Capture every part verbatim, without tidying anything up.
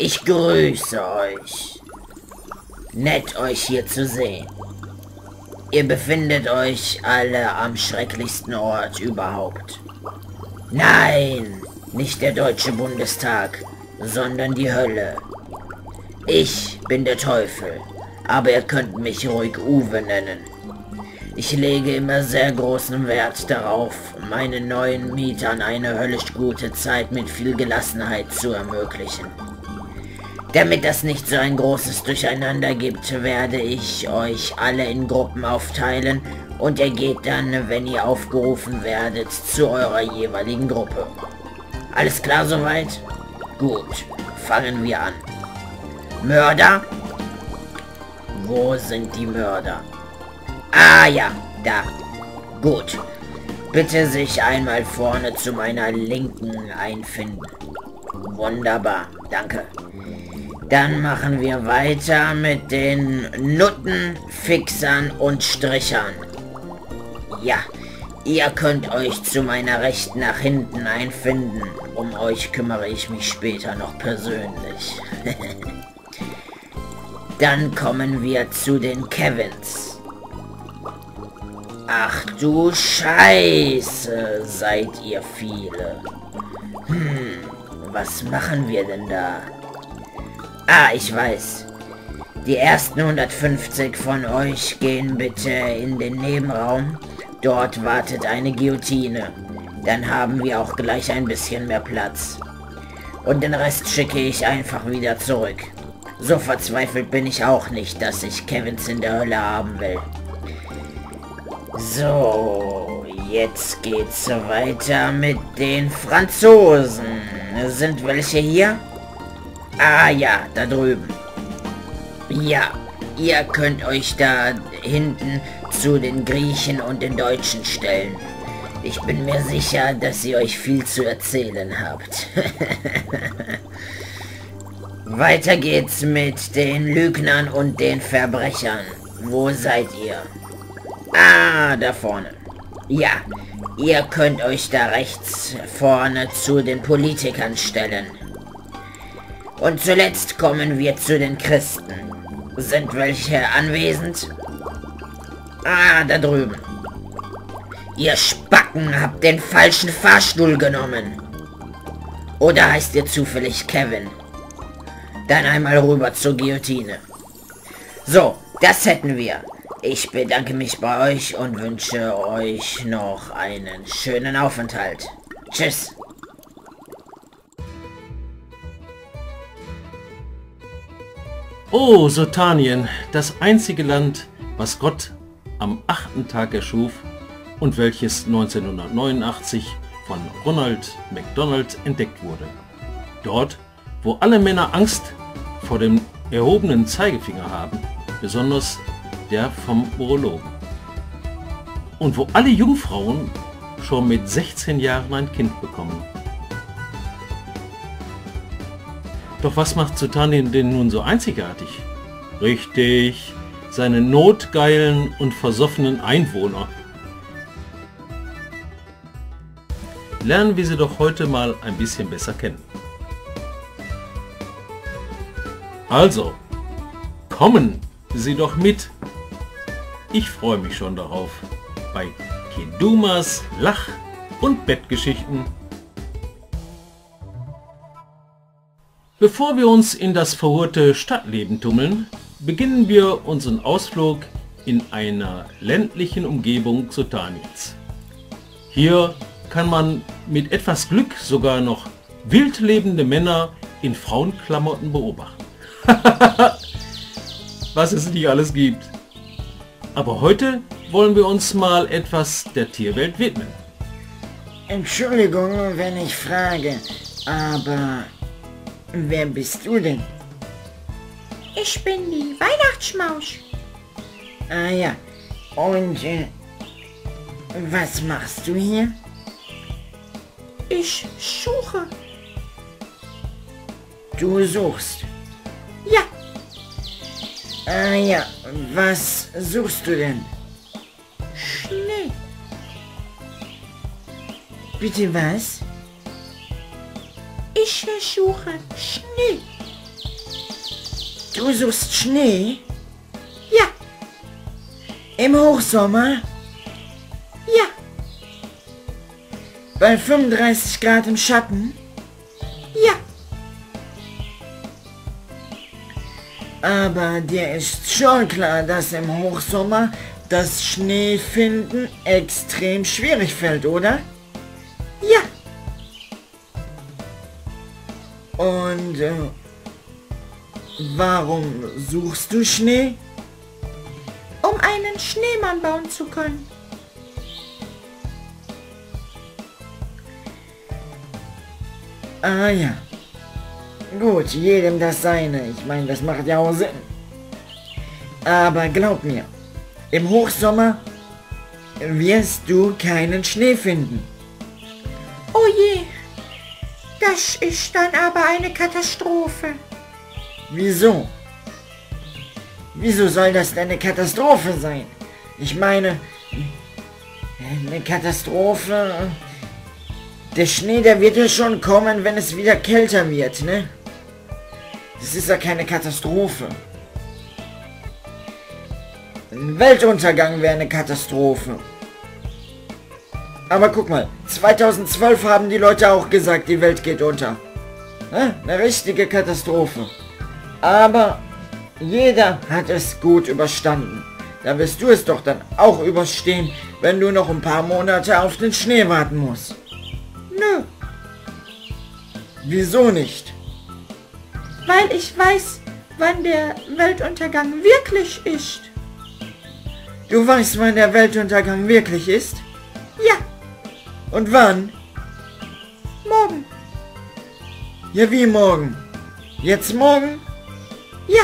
Ich grüße euch. Nett, euch hier zu sehen. Ihr befindet euch alle am schrecklichsten Ort überhaupt. Nein, nicht der Deutsche Bundestag, sondern die Hölle. Ich bin der Teufel, aber ihr könnt mich ruhig Uwe nennen. Ich lege immer sehr großen Wert darauf, meinen neuen Mietern eine höllisch gute Zeit mit viel Gelassenheit zu ermöglichen. Damit das nicht so ein großes Durcheinander gibt, werde ich euch alle in Gruppen aufteilen und ihr geht dann, wenn ihr aufgerufen werdet, zu eurer jeweiligen Gruppe. Alles klar soweit? Gut, fangen wir an. Mörder? Wo sind die Mörder? Ah ja, da. Gut. Bitte sich einmal vorne zu meiner Linken einfinden. Wunderbar, danke. Dann machen wir weiter mit den Nutten, Fixern und Strichern. Ja, ihr könnt euch zu meiner Rechten nach hinten einfinden. Um euch kümmere ich mich später noch persönlich. Dann kommen wir zu den Kevins. Ach du Scheiße, seid ihr viele. Hm, was machen wir denn da? Ah, ich weiß. Die ersten hundertfünfzig von euch gehen bitte in den Nebenraum. Dort wartet eine Guillotine. Dann haben wir auch gleich ein bisschen mehr Platz. Und den Rest schicke ich einfach wieder zurück. So verzweifelt bin ich auch nicht, dass ich Kevins in der Hölle haben will. So, jetzt geht's weiter mit den Franzosen. Sind welche hier? Ah ja, da drüben. Ja, ihr könnt euch da hinten zu den Griechen und den Deutschen stellen. Ich bin mir sicher, dass ihr euch viel zu erzählen habt. Weiter geht's mit den Lügnern und den Verbrechern. Wo seid ihr? Ah, da vorne. Ja, ihr könnt euch da rechts vorne zu den Politikern stellen. Und zuletzt kommen wir zu den Christen. Sind welche anwesend? Ah, da drüben. Ihr Spacken habt den falschen Fahrstuhl genommen. Oder heißt ihr zufällig Kevin? Dann einmal rüber zur Guillotine. So, das hätten wir. Ich bedanke mich bei euch und wünsche euch noch einen schönen Aufenthalt. Tschüss. Oh, Sotanien, das einzige Land, was Gott am achten Tag erschuf und welches neunzehnhundertneunundachtzig von Ronald McDonald entdeckt wurde. Dort, wo alle Männer Angst vor dem erhobenen Zeigefinger haben, besonders der vom Urologen. Und wo alle Jungfrauen schon mit sechzehn Jahren ein Kind bekommen. Doch was macht Sotanien denn nun so einzigartig? Richtig, seine notgeilen und versoffenen Einwohner. Lernen wir sie doch heute mal ein bisschen besser kennen. Also, kommen Sie doch mit. Ich freue mich schon darauf bei Kedumas Lach- und Bettgeschichten. Bevor wir uns in das verhurte Stadtleben tummeln, beginnen wir unseren Ausflug in einer ländlichen Umgebung Sotaniens. Hier kann man mit etwas Glück sogar noch wild lebende Männer in Frauenklamotten beobachten. Was es nicht alles gibt. Aber heute wollen wir uns mal etwas der Tierwelt widmen. Entschuldigung, wenn ich frage, aber wer bist du denn? Ich bin die Weihnachtsmaus. Ah ja, und äh, was machst du hier? Ich suche. Du suchst? Ja. Ah ja, was suchst du denn? Schnee. Bitte was? Ich suche Schnee. Du suchst Schnee? Ja, Im Hochsommer? ja, Bei fünfunddreißig Grad im Schatten? ja. Aber dir ist schon klar, dass im Hochsommer das Schneefinden extrem schwierig fällt, oder? Ja, Und äh, warum suchst du Schnee? um einen Schneemann bauen zu können. Ah ja. Gut, jedem das seine. Ich meine, das macht ja auch Sinn. Aber glaub mir, im Hochsommer wirst du keinen Schnee finden. Oh je, das ist dann aber eine Katastrophe. Wieso? Wieso soll das denn eine Katastrophe sein? Ich meine, eine Katastrophe... Der Schnee, der wird ja schon kommen, wenn es wieder kälter wird, ne? Das ist ja keine Katastrophe. Ein Weltuntergang wäre eine Katastrophe. Aber guck mal, zweitausendzwölf haben die Leute auch gesagt, die Welt geht unter. Ne? Eine richtige Katastrophe. Aber jeder hat es gut überstanden. Da wirst du es doch dann auch überstehen, wenn du noch ein paar Monate auf den Schnee warten musst. Nö, Wieso nicht? weil ich weiß, wann der Weltuntergang wirklich ist. Du weißt, wann der Weltuntergang wirklich ist? Ja, Und wann? morgen. Ja, wie morgen? Jetzt morgen? Ja,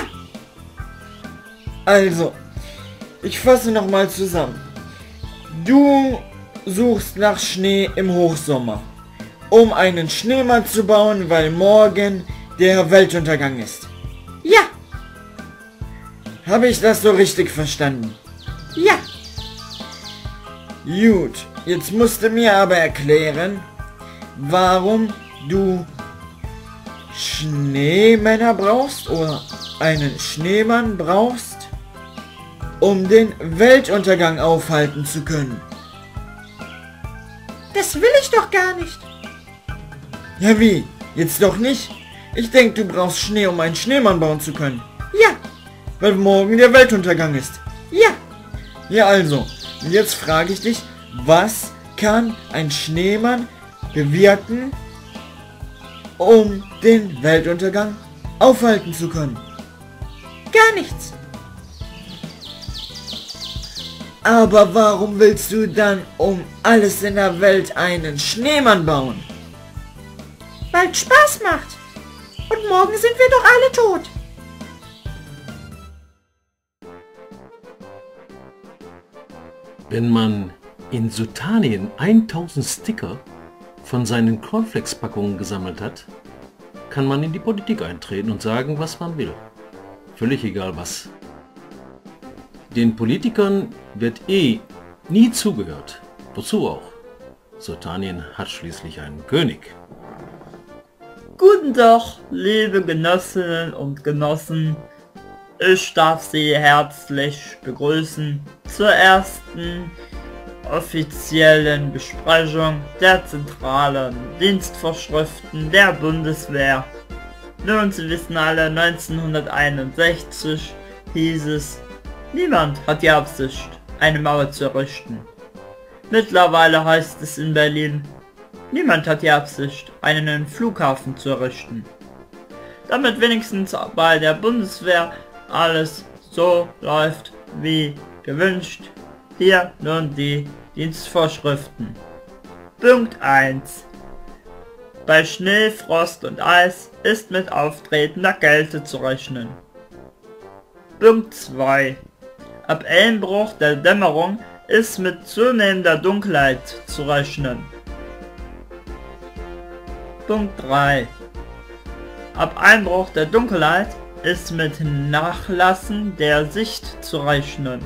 Also, ich fasse nochmal zusammen. Du suchst nach Schnee im Hochsommer, um einen Schneemann zu bauen, weil morgen der Weltuntergang ist. ja, Habe ich das so richtig verstanden? ja. Gut, jetzt musst du mir aber erklären, warum du Schneemänner brauchst oder einen Schneemann brauchst, um den Weltuntergang aufhalten zu können. Das will ich doch gar nicht. Ja wie? Jetzt doch nicht? Ich denke, du brauchst Schnee, um einen Schneemann bauen zu können. Ja, Weil morgen der Weltuntergang ist. ja. Ja also, und jetzt frage ich dich, was kann ein Schneemann bewirken, um den Weltuntergang aufhalten zu können? Gar nichts. Aber warum willst du dann um alles in der Welt einen Schneemann bauen? Weil es Spaß macht. Und morgen sind wir doch alle tot. Wenn man in Sutanien tausend Sticker von seinen Cornflakes-Packungen gesammelt hat, kann man in die Politik eintreten und sagen, was man will. Völlig egal was. Den Politikern wird eh nie zugehört. Wozu auch? Sutanien hat schließlich einen König. Guten Tag, liebe Genossinnen und Genossen. Ich darf Sie herzlich begrüßen zur ersten offiziellen Besprechung der zentralen Dienstvorschriften der Bundeswehr. Nun, Sie wissen alle, neunzehnhunderteinundsechzig hieß es, niemand hat die Absicht, eine Mauer zu errichten. Mittlerweile heißt es in Berlin, niemand hat die Absicht, einen neuen Flughafen zu errichten. Damit wenigstens bei der Bundeswehr alles so läuft wie gewünscht. Hier nun die Dienstvorschriften. Punkt eins. Bei Schnee, Frost und Eis ist mit auftretender Kälte zu rechnen. Punkt zwei. Ab Einbruch der Dämmerung ist mit zunehmender Dunkelheit zu rechnen. Punkt drei. Ab Einbruch der Dunkelheit ist mit Nachlassen der Sicht zu rechnen.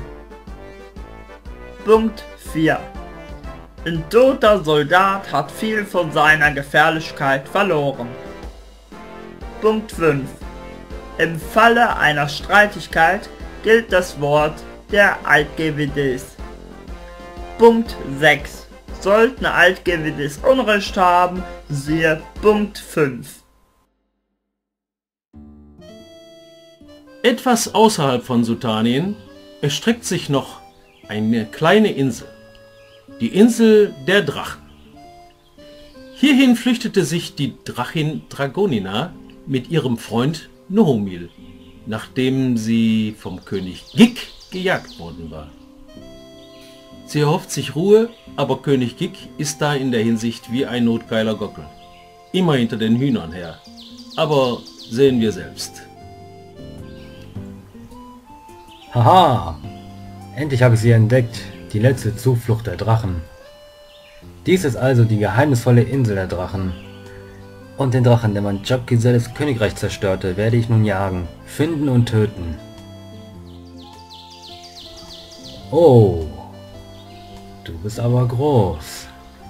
Punkt vier. Ein toter Soldat hat viel von seiner Gefährlichkeit verloren. Punkt fünf. Im Falle einer Streitigkeit gilt das Wort der Altgewides. Punkt sechs. Sollten Altgewides Unrecht haben, siehe Punkt fünf. Etwas außerhalb von Sutanien erstreckt sich noch eine kleine Insel. Die Insel der Drachen. Hierhin flüchtete sich die Drachin Dragonina mit ihrem Freund Nohomil, nachdem sie vom König Gig gejagt worden war. Sie erhofft sich Ruhe, aber König Gig ist da in der Hinsicht wie ein notgeiler Gockel. Immer hinter den Hühnern her. Aber sehen wir selbst. Haha! Endlich habe ich sie entdeckt, die letzte Zuflucht der Drachen. Dies ist also die geheimnisvolle Insel der Drachen. Und den Drachen, der mein Jabkiselles Königreich zerstörte, werde ich nun jagen, finden und töten. Oh, du bist aber groß.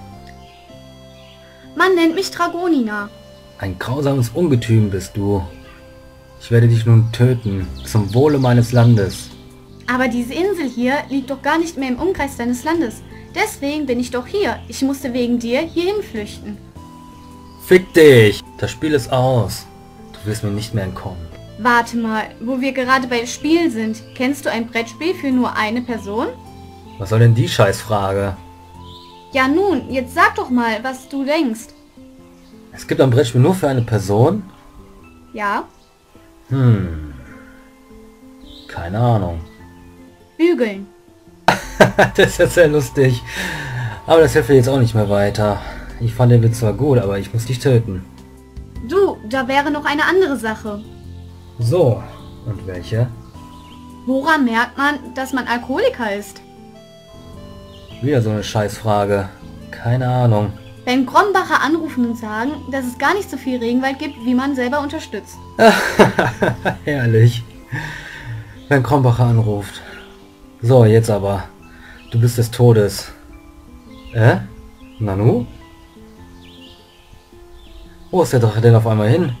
Man nennt mich Dragonina. Ein grausames Ungetüm bist du. Ich werde dich nun töten, zum Wohle meines Landes. Aber diese Insel hier liegt doch gar nicht mehr im Umkreis deines Landes. Deswegen bin ich doch hier. Ich musste wegen dir hierhin flüchten. Fick dich! Das Spiel ist aus. Du wirst mir nicht mehr entkommen. Warte mal, wo wir gerade beim Spiel sind. Kennst du ein Brettspiel für nur eine Person? Was soll denn die Scheißfrage? Ja nun, jetzt sag doch mal, was du denkst. Es gibt ein Brettspiel nur für eine Person? Ja? Hm. Keine Ahnung. Bügeln. Das ist jetzt sehr lustig. Aber das hilft jetzt auch nicht mehr weiter. Ich fand den Witz zwar gut, aber ich muss dich töten. Du, da wäre noch eine andere Sache. So, und welche? Woran merkt man, dass man Alkoholiker ist? Wieder so eine Scheißfrage. Keine Ahnung. Wenn Grombacher anrufen und sagen, dass es gar nicht so viel Regenwald gibt, wie man selber unterstützt. Herrlich. Wenn Krombacher anruft. So, jetzt aber. Du bist des Todes. Äh? Nanu? Wo ist der Drache denn auf einmal hin?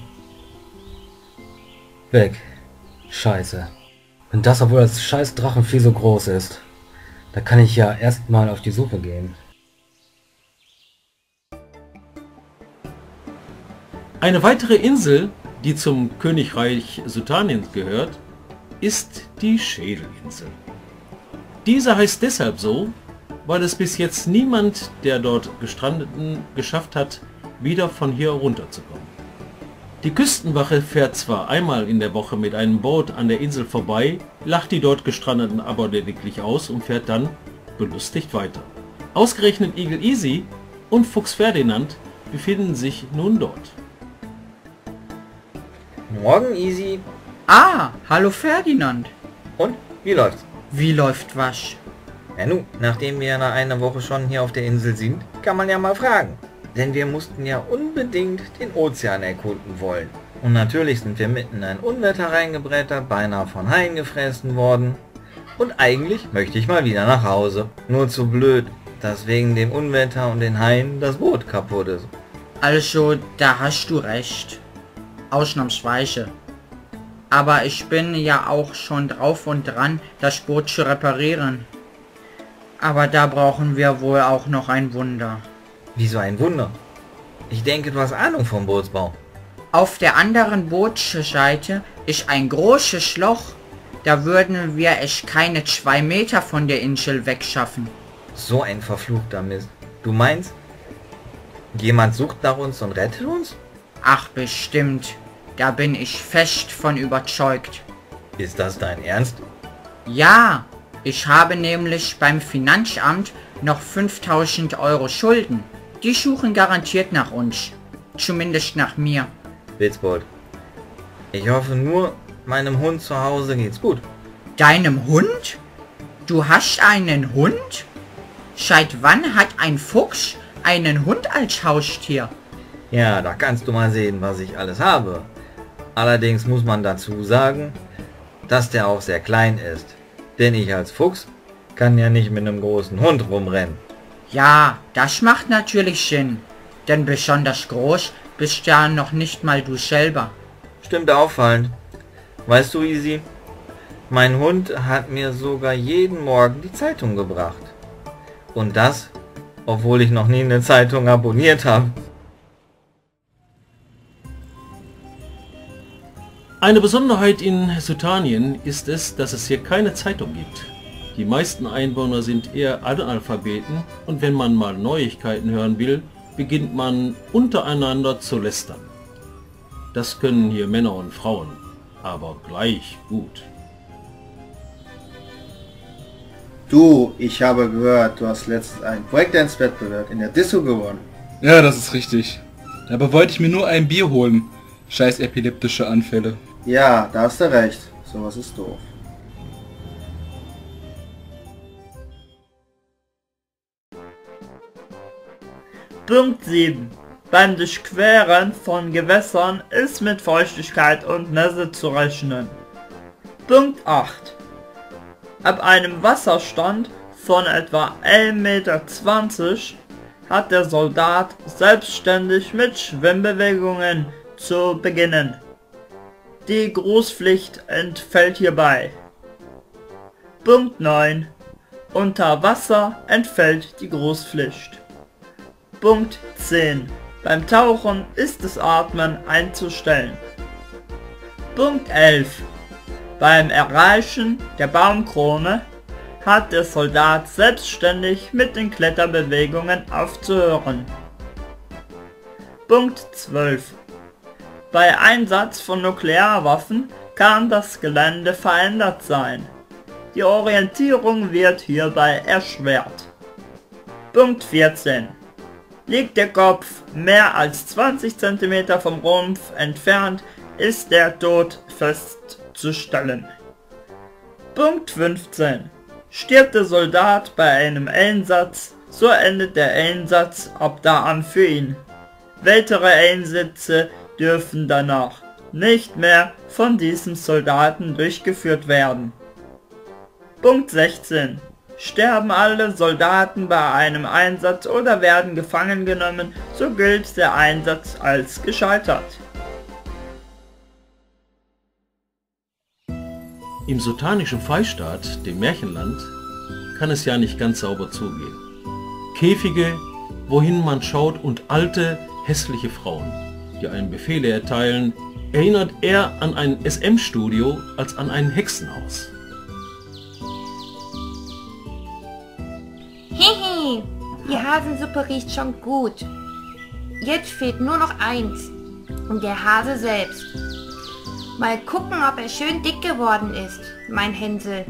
Weg. Scheiße. Und das, obwohl das scheiß Drachenvieh so groß ist. Da kann ich ja erstmal auf die Suche gehen. Eine weitere Insel, die zum Königreich Sutanien gehört, ist die Schädelinsel. Diese heißt deshalb so, weil es bis jetzt niemand der dort Gestrandeten geschafft hat, wieder von hier runterzukommen. Die Küstenwache fährt zwar einmal in der Woche mit einem Boot an der Insel vorbei, lacht die dort Gestrandeten aber lediglich aus und fährt dann belustigt weiter. Ausgerechnet Eagle Easy und Fuchs Ferdinand befinden sich nun dort. Morgen, Easy. Ah, hallo Ferdinand. Und? Wie läuft's? Wie läuft was? Ja nun, nachdem wir nach einer Woche schon hier auf der Insel sind, kann man ja mal fragen. Denn wir mussten ja unbedingt den Ozean erkunden wollen. Und natürlich sind wir mitten in ein Unwetter reingebrettert, beinahe von Haien gefressen worden. Und eigentlich möchte ich mal wieder nach Hause. Nur zu blöd, dass wegen dem Unwetter und den Haien das Boot kaputt ist. Also, da hast du recht. Ausnahmsweise. Aber ich bin ja auch schon drauf und dran, das Boot zu reparieren. Aber da brauchen wir wohl auch noch ein Wunder. Wieso ein Wunder? Ich denke, du hast Ahnung vom Bootsbau. Auf der anderen Bootsseite ist ein großes Loch. Da würden wir es keine zwei Meter von der Insel wegschaffen. So ein verfluchter Mist. Du meinst, jemand sucht nach uns und rettet uns? Ach bestimmt. Da bin ich fest von überzeugt. Ist das dein Ernst? Ja, ich habe nämlich beim Finanzamt noch fünftausend Euro Schulden. Die suchen garantiert nach uns. Zumindest nach mir. Witzbold. Ich hoffe nur, meinem Hund zu Hause geht's gut. Deinem Hund? Du hast einen Hund? Seit wann hat ein Fuchs einen Hund als Haustier? Ja, da kannst du mal sehen, was ich alles habe. Allerdings muss man dazu sagen, dass der auch sehr klein ist. Denn ich als Fuchs kann ja nicht mit einem großen Hund rumrennen. Ja, das macht natürlich Sinn. Denn besonders groß bist ja noch nicht mal du selber. Stimmt auffallend. Weißt du, Easy, mein Hund hat mir sogar jeden Morgen die Zeitung gebracht. Und das, obwohl ich noch nie eine Zeitung abonniert habe. Eine Besonderheit in Sutanien ist es, dass es hier keine Zeitung gibt. Die meisten Einwohner sind eher Analphabeten und wenn man mal Neuigkeiten hören will, beginnt man untereinander zu lästern. Das können hier Männer und Frauen, aber gleich gut. Du, ich habe gehört, du hast letztens einen Breakdance-Wettbewerb in der Disco gewonnen. Ja, das ist richtig. Dabei wollte ich mir nur ein Bier holen. Scheiß epileptische Anfälle. Ja, da hast du recht. Sowas ist doof. Punkt sieben. Beim Durchqueren von Gewässern ist mit Feuchtigkeit und Nässe zu rechnen. Punkt acht. Ab einem Wasserstand von etwa ein Meter zwanzig hat der Soldat selbstständig mit Schwimmbewegungen zu beginnen. Die Grußpflicht entfällt hierbei. Punkt neun. Unter Wasser entfällt die Grußpflicht. Punkt zehn. Beim Tauchen ist das Atmen einzustellen. Punkt elf. Beim Erreichen der Baumkrone hat der Soldat selbstständig mit den Kletterbewegungen aufzuhören. Punkt zwölf. Bei Einsatz von Nuklearwaffen kann das Gelände verändert sein. Die Orientierung wird hierbei erschwert. Punkt vierzehn. Liegt der Kopf mehr als zwanzig Zentimeter vom Rumpf entfernt, ist der Tod festzustellen. Punkt fünfzehn. Stirbt der Soldat bei einem Einsatz, so endet der Einsatz ab da an für ihn. Weitere Einsätze dürfen danach nicht mehr von diesem Soldaten durchgeführt werden. Punkt sechzehn. Sterben alle Soldaten bei einem Einsatz oder werden gefangen genommen, so gilt der Einsatz als gescheitert. Im sutanischen Freistaat, dem Märchenland, kann es ja nicht ganz sauber zugehen. Käfige, wohin man schaut und alte, hässliche Frauen, die einen Befehle erteilen, erinnert eher an ein S M-Studio als an ein Hexenhaus. Hehe, die Hasensuppe riecht schon gut. Jetzt fehlt nur noch eins. Und der Hase selbst. Mal gucken, ob er schön dick geworden ist, mein Hänsel.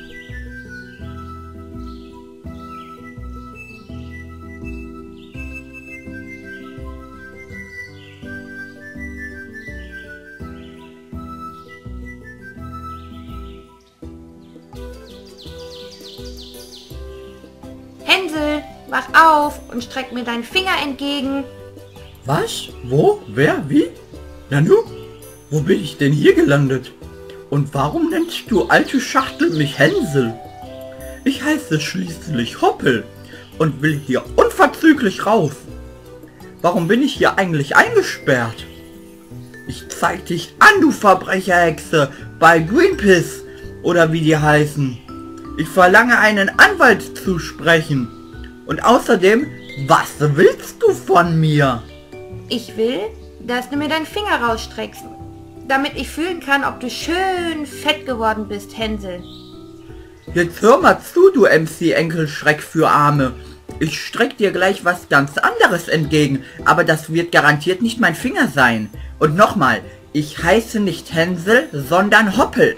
Hänsel, wach auf und streck mir deinen Finger entgegen. Was? Wo? Wer? Wie? Nanu? Wo bin ich denn hier gelandet? Und warum nennst du alte Schachtel mich Hänsel? Ich heiße schließlich Hoppel und will hier unverzüglich raus. Warum bin ich hier eigentlich eingesperrt? Ich zeig dich an, du Verbrecherhexe, bei Greenpeace oder wie die heißen. Ich verlange einen Anwalt zu sprechen. Und außerdem, was willst du von mir? Ich will, dass du mir deinen Finger rausstreckst, damit ich fühlen kann, ob du schön fett geworden bist, Hänsel. Jetzt hör mal zu, du M C Enkelschreck für Arme. Ich streck dir gleich was ganz anderes entgegen, aber das wird garantiert nicht mein Finger sein. Und nochmal, ich heiße nicht Hänsel, sondern Hoppel.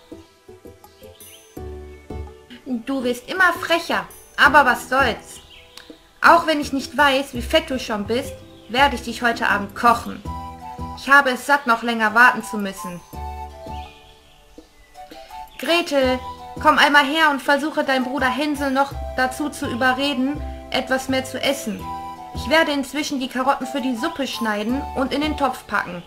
Du wirst immer frecher, aber was soll's. Auch wenn ich nicht weiß, wie fett du schon bist, werde ich dich heute Abend kochen. Ich habe es satt, noch länger warten zu müssen. Gretel, komm einmal her und versuche deinen Bruder Hänsel noch dazu zu überreden, etwas mehr zu essen. Ich werde inzwischen die Karotten für die Suppe schneiden und in den Topf packen.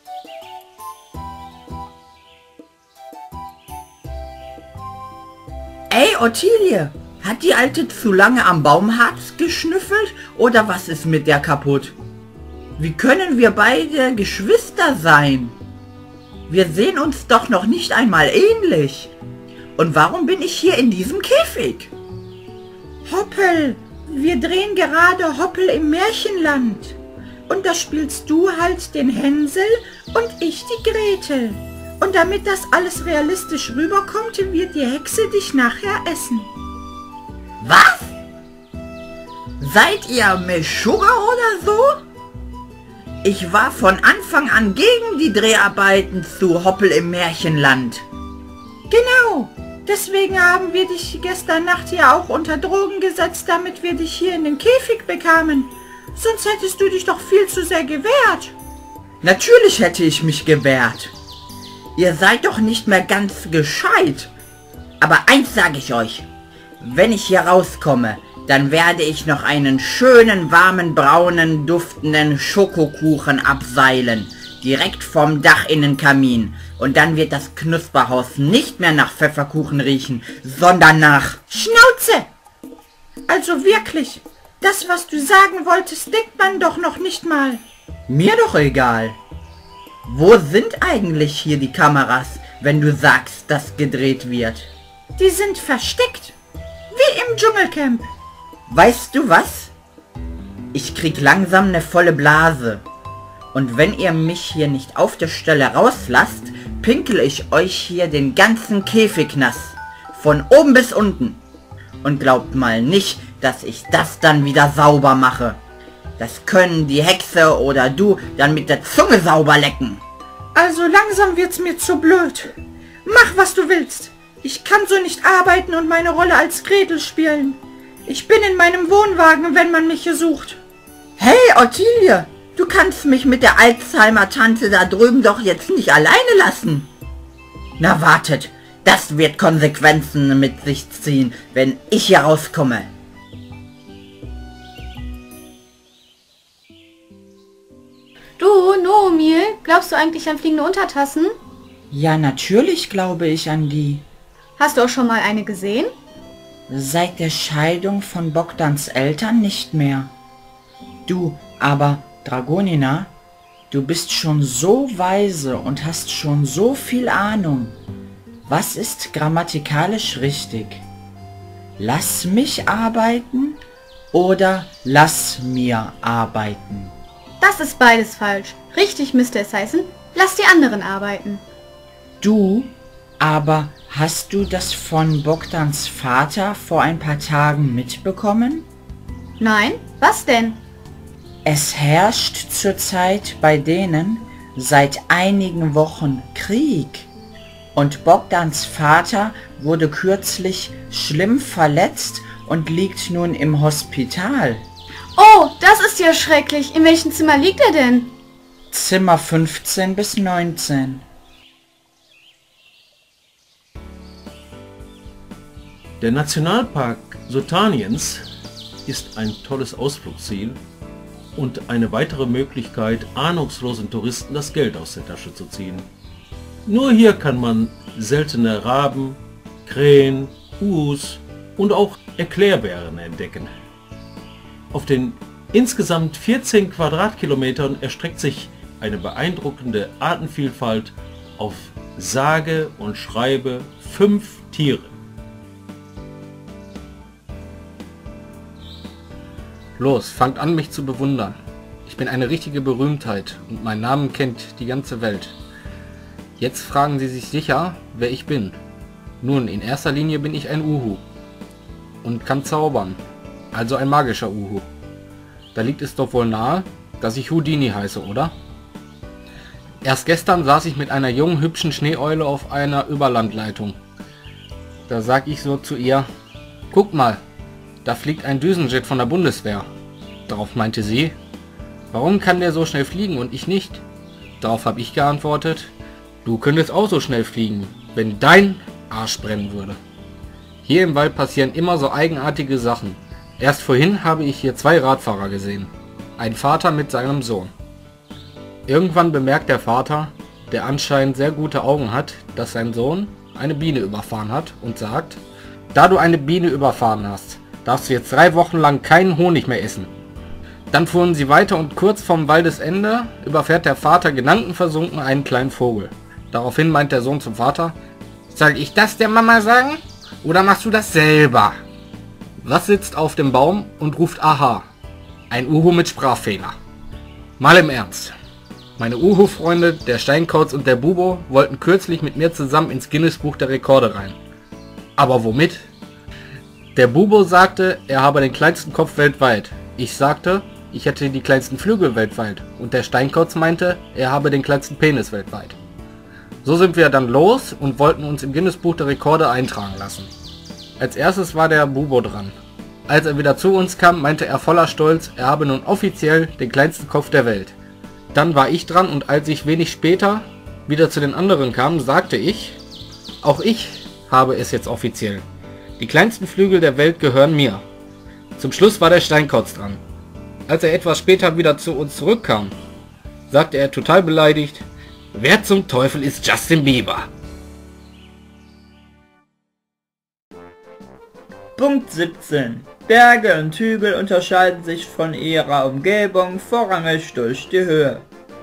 Ey, Ottilie, hat die Alte zu lange am Baumharz geschnüffelt oder was ist mit der kaputt? Wie können wir beide Geschwister sein? Wir sehen uns doch noch nicht einmal ähnlich. Und warum bin ich hier in diesem Käfig? Hoppel, wir drehen gerade Hoppel im Märchenland. Und da spielst du halt den Hänsel und ich die Gretel. Und damit das alles realistisch rüberkommt, wird die Hexe dich nachher essen. Was? Seid ihr Meshuggah oder so? Ich war von Anfang an gegen die Dreharbeiten zu Hoppel im Märchenland. Genau. Deswegen haben wir dich gestern Nacht ja auch unter Drogen gesetzt, damit wir dich hier in den Käfig bekamen. Sonst hättest du dich doch viel zu sehr gewehrt. Natürlich hätte ich mich gewehrt. Ihr seid doch nicht mehr ganz gescheit. Aber eins sage ich euch. Wenn ich hier rauskomme, dann werde ich noch einen schönen, warmen, braunen, duftenden Schokokuchen abseilen. Direkt vom Dach in den Kamin. Und dann wird das Knusperhaus nicht mehr nach Pfefferkuchen riechen, sondern nach... Schnauze! Also wirklich, das, was du sagen wolltest, denkt man doch noch nicht mal. Mir doch egal. Wo sind eigentlich hier die Kameras, wenn du sagst, dass gedreht wird? Die sind versteckt. Wie im Dschungelcamp. Weißt du was? Ich krieg langsam eine volle Blase. Und wenn ihr mich hier nicht auf der Stelle rauslasst, pinkel ich euch hier den ganzen Käfig nass. Von oben bis unten. Und glaubt mal nicht, dass ich das dann wieder sauber mache. Das können die Hexe oder du dann mit der Zunge sauber lecken. Also langsam wird's mir zu blöd. Mach, was du willst. Ich kann so nicht arbeiten und meine Rolle als Gretel spielen. Ich bin in meinem Wohnwagen, wenn man mich hier sucht. Hey, Ottilie, du kannst mich mit der Alzheimer-Tante da drüben doch jetzt nicht alleine lassen. Na wartet, das wird Konsequenzen mit sich ziehen, wenn ich hier rauskomme. Du, Noomil, glaubst du eigentlich an fliegende Untertassen? Ja, natürlich glaube ich an die. Hast du auch schon mal eine gesehen? Seit der Scheidung von Bogdans Eltern nicht mehr. Du, aber Dragonina, du bist schon so weise und hast schon so viel Ahnung. Was ist grammatikalisch richtig? Lass mich arbeiten oder lass mir arbeiten? Das ist beides falsch. Richtig müsste es heißen, lass die anderen arbeiten. Du, aber hast du das von Bogdans Vater vor ein paar Tagen mitbekommen? Nein, was denn? Es herrscht zurzeit bei denen seit einigen Wochen Krieg. Und Bogdans Vater wurde kürzlich schlimm verletzt und liegt nun im Hospital. Oh, das ist ja schrecklich. In welchem Zimmer liegt er denn? Zimmer fünfzehn bis neunzehn. Der Nationalpark Sotaniens ist ein tolles Ausflugsziel und eine weitere Möglichkeit, ahnungslosen Touristen das Geld aus der Tasche zu ziehen. Nur hier kann man seltene Raben, Krähen, Uhus und auch Erklärbären entdecken. Auf den insgesamt vierzehn Quadratkilometern erstreckt sich eine beeindruckende Artenvielfalt auf sage und schreibe fünf Tiere. Los, fangt an, mich zu bewundern. Ich bin eine richtige Berühmtheit und meinen Namen kennt die ganze Welt. Jetzt fragen Sie sich sicher, wer ich bin. Nun, in erster Linie bin ich ein Uhu und kann zaubern, also ein magischer Uhu. Da liegt es doch wohl nahe, dass ich Houdini heiße, oder? Erst gestern saß ich mit einer jungen, hübschen Schneeeule auf einer Überlandleitung. Da sag ich so zu ihr, guck mal, da fliegt ein Düsenjet von der Bundeswehr. Darauf meinte sie, warum kann der so schnell fliegen und ich nicht? Darauf habe ich geantwortet, du könntest auch so schnell fliegen, wenn dein Arsch brennen würde. Hier im Wald passieren immer so eigenartige Sachen. Erst vorhin habe ich hier zwei Radfahrer gesehen. Ein Vater mit seinem Sohn. Irgendwann bemerkt der Vater, der anscheinend sehr gute Augen hat, dass sein Sohn eine Biene überfahren hat und sagt, da du eine Biene überfahren hast, darfst du jetzt drei Wochen lang keinen Honig mehr essen. Dann fuhren sie weiter und kurz vorm Waldesende überfährt der Vater gedankenversunken einen kleinen Vogel. Daraufhin meint der Sohn zum Vater, soll ich das der Mama sagen? Oder machst du das selber? Was sitzt auf dem Baum und ruft Aha? Ein Uhu mit Sprachfehler. Mal im Ernst. Meine Uhu-Freunde, der Steinkauz und der Bubo, wollten kürzlich mit mir zusammen ins Guinness-Buch der Rekorde rein. Aber womit? Der Bubo sagte, er habe den kleinsten Kopf weltweit. Ich sagte, ich hätte die kleinsten Flügel weltweit. Und der Steinkauz meinte, er habe den kleinsten Penis weltweit. So sind wir dann los und wollten uns im Guinness-Buch der Rekorde eintragen lassen. Als erstes war der Bubo dran. Als er wieder zu uns kam, meinte er voller Stolz, er habe nun offiziell den kleinsten Kopf der Welt. Dann war ich dran und als ich wenig später wieder zu den anderen kam, sagte ich, auch ich habe es jetzt offiziell. Die kleinsten Flügel der Welt gehören mir. Zum Schluss war der Steinkauz dran. Als er etwas später wieder zu uns zurückkam, sagte er total beleidigt, wer zum Teufel ist Justin Bieber? Punkt siebzehn. Berge und Hügel unterscheiden sich von ihrer Umgebung vorrangig durch die Höhe.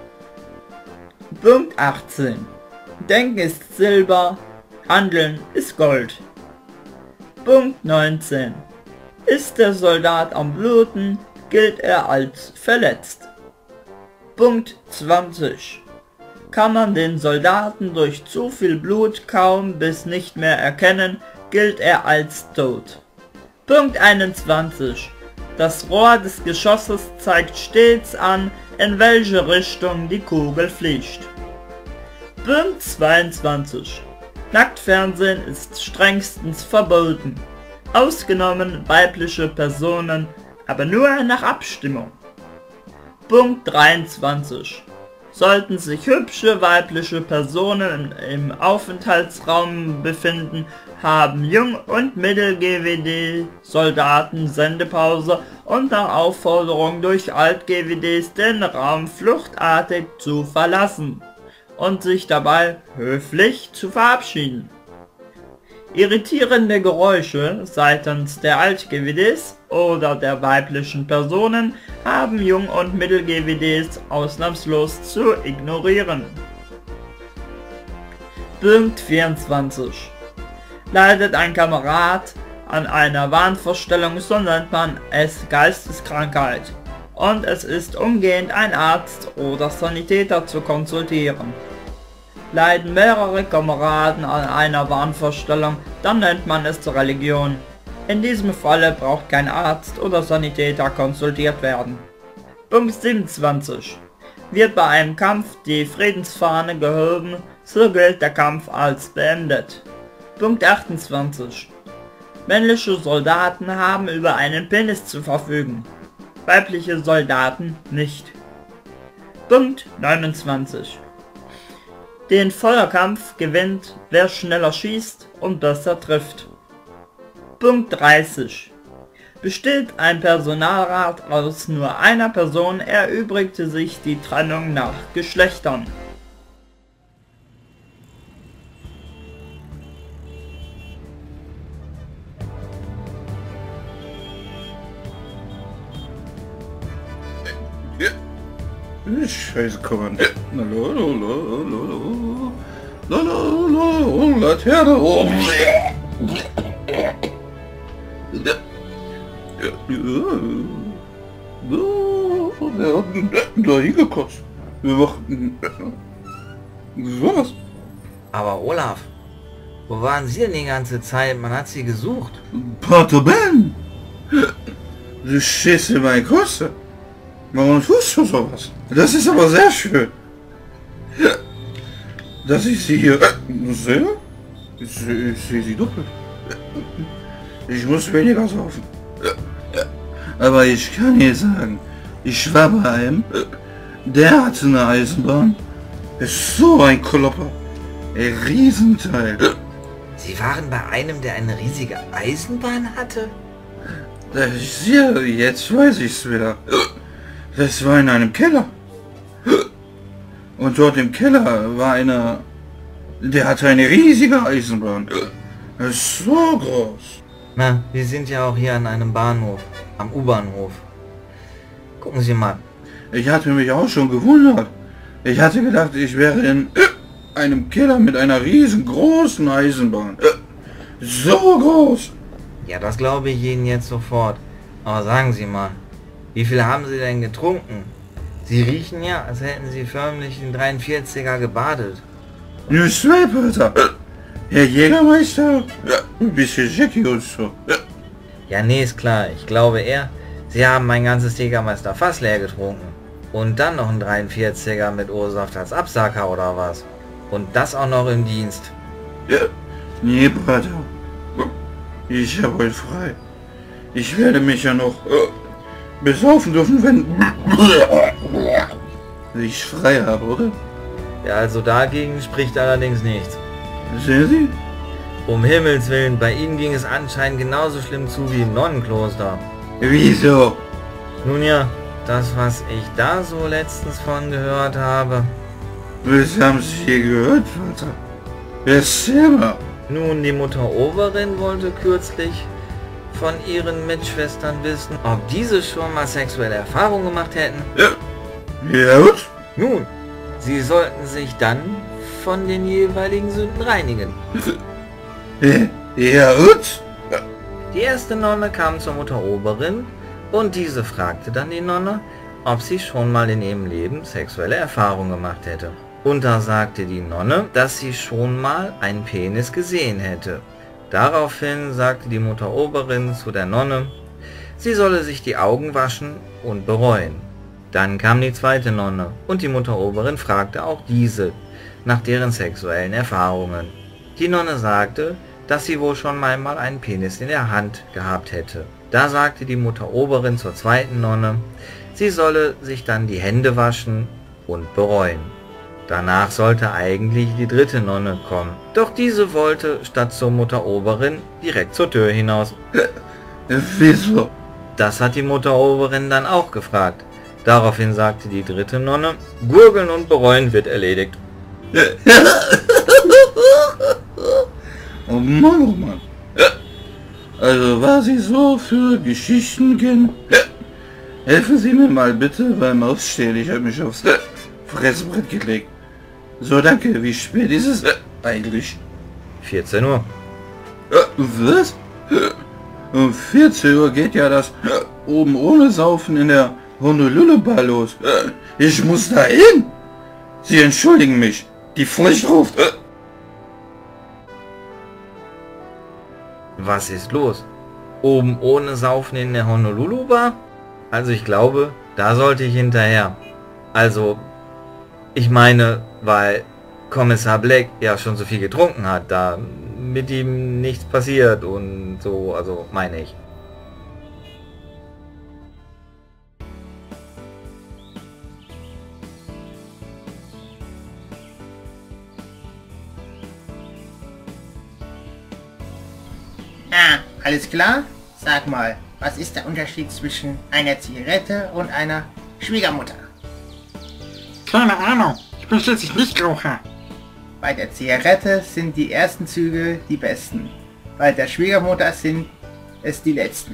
Punkt achtzehn. Denken ist Silber, Handeln ist Gold. Punkt neunzehn. Ist der Soldat am Bluten, gilt er als verletzt. Punkt zwanzig. Kann man den Soldaten durch zu viel Blut kaum bis nicht mehr erkennen, gilt er als tot. Punkt einundzwanzig. Das Rohr des Geschosses zeigt stets an, in welche Richtung die Kugel fliegt. Punkt zweiundzwanzig. Nacktfernsehen ist strengstens verboten. Ausgenommen weibliche Personen, aber nur nach Abstimmung. Punkt dreiundzwanzig. Sollten sich hübsche weibliche Personen im Aufenthaltsraum befinden, haben Jung- und Mittel-G W D-Soldaten Sendepause und nach Aufforderung durch Alt-G W Ds den Raum fluchtartig zu verlassen und sich dabei höflich zu verabschieden. Irritierende Geräusche seitens der Alt-G W Ds oder der weiblichen Personen haben Jung- und Mittel-G W Ds ausnahmslos zu ignorieren. Punkt vierundzwanzig. Leidet ein Kamerad an einer Wahnvorstellung, so nennt man es Geisteskrankheit und es ist umgehend ein Arzt oder Sanitäter zu konsultieren. Leiden mehrere Kameraden an einer Wahnvorstellung, dann nennt man es Religion. In diesem Falle braucht kein Arzt oder Sanitäter konsultiert werden. Punkt siebenundzwanzig. Wird bei einem Kampf die Friedensfahne gehoben, so gilt der Kampf als beendet. Punkt achtundzwanzig. Männliche Soldaten haben über einen Penis zu verfügen, weibliche Soldaten nicht. Punkt neunundzwanzig. Den Feuerkampf gewinnt, wer schneller schießt und besser trifft. Punkt dreißig. Besteht ein Personalrat aus nur einer Person, erübrigte sich die Trennung nach Geschlechtern. Scheiße, Kommandant. Lalalala, lalalala, Laterne. Oh. Der hat da hingekotzt. Wir machen... Was? Aber Olaf, wo waren Sie denn die ganze Zeit? Man hat Sie gesucht. Pater Ben! Du stehst in meinen Koste. Warum tust du sowas? Das ist aber sehr schön. Dass ich sie hier sehe? Ich, ich sehe sie doppelt. Ich muss weniger saufen. Aber ich kann dir sagen, ich war bei einem, der hatte eine Eisenbahn. Ist so ein Klopper. Ein Riesenteil. Sie waren bei einem, der eine riesige Eisenbahn hatte? Ich sehe, jetzt weiß ich's wieder. Das war in einem Keller. Und dort im Keller war einer, der hatte eine riesige Eisenbahn. Das ist so groß. Na, wir sind ja auch hier an einem Bahnhof, am U-Bahnhof. Gucken Sie mal. Ich hatte mich auch schon gewundert. Ich hatte gedacht, ich wäre in einem Keller mit einer riesengroßen Eisenbahn. So groß. Ja, das glaube ich Ihnen jetzt sofort. Aber sagen Sie mal, wie viel haben Sie denn getrunken? Sie riechen ja, als hätten Sie förmlich den dreiundvierziger gebadet. Nur zwei, Pater. Herr Jägermeister, ein bisschen Jackie und so. Ja, nee, ist klar. Ich glaube eher, Sie haben mein ganzes Jägermeister Fass leer getrunken. Und dann noch ein dreiundvierziger mit O-Saft als Absacker oder was? Und das auch noch im Dienst. Ja, nee, Pater. Ich habe heute frei. Ich werde mich ja noch äh, besaufen dürfen, wenn ich frei habe, oder? Ja, also dagegen spricht allerdings nichts. Sehen Sie? Um Himmels Willen, bei Ihnen ging es anscheinend genauso schlimm zu wie im Nonnenkloster. Wieso? Nun ja, das, was ich da so letztens von gehört habe. Was haben Sie hier gehört, Vater? Erzähl mal. Nun, die Mutter Oberin wollte kürzlich von ihren Mitschwestern wissen, ob diese schon mal sexuelle Erfahrungen gemacht hätten. Ja. Ja, und? Nun, sie sollten sich dann von den jeweiligen Sünden reinigen. Ja, und? Die erste Nonne kam zur Mutter Oberin und diese fragte dann die Nonne, ob sie schon mal in ihrem Leben sexuelle Erfahrungen gemacht hätte. Und da sagte die Nonne, dass sie schon mal einen Penis gesehen hätte. Daraufhin sagte die Mutter Oberin zu der Nonne, sie solle sich die Augen waschen und bereuen. Dann kam die zweite Nonne und die Mutter Oberin fragte auch diese nach deren sexuellen Erfahrungen. Die Nonne sagte, dass sie wohl schon einmal einen Penis in der Hand gehabt hätte. Da sagte die Mutter Oberin zur zweiten Nonne, sie solle sich dann die Hände waschen und bereuen. Danach sollte eigentlich die dritte Nonne kommen, doch diese wollte statt zur Mutter Oberin direkt zur Tür hinaus. Wieso? Das hat die Mutter Oberin dann auch gefragt. Daraufhin sagte die dritte Nonne, Gurgeln und Bereuen wird erledigt. Oh Mann, oh Mann. Also was Sie so für Geschichten kennen? Helfen Sie mir mal bitte beim Aufstehen, ich habe mich aufs Fressbrett gelegt. So, danke. Wie spät ist es eigentlich? vierzehn Uhr. Was? Um vierzehn Uhr geht ja das oben ohne Saufen in der Honolulu-Bar los. Ich muss da hin. Sie entschuldigen mich. Die Pflicht ruft. Was ist los? Oben ohne Saufen in der Honolulu-Bar? Also ich glaube, da sollte ich hinterher. Also, ich meine, weil Kommissar Black ja schon so viel getrunken hat, da mit ihm nichts passiert und so, also meine ich. Ah, alles klar? Sag mal, was ist der Unterschied zwischen einer Zigarette und einer Schwiegermutter? Keine Ahnung, ich bin schließlich Nichtraucher. Bei der Zigarette sind die ersten Züge die besten. Bei der Schwiegermutter sind es die letzten.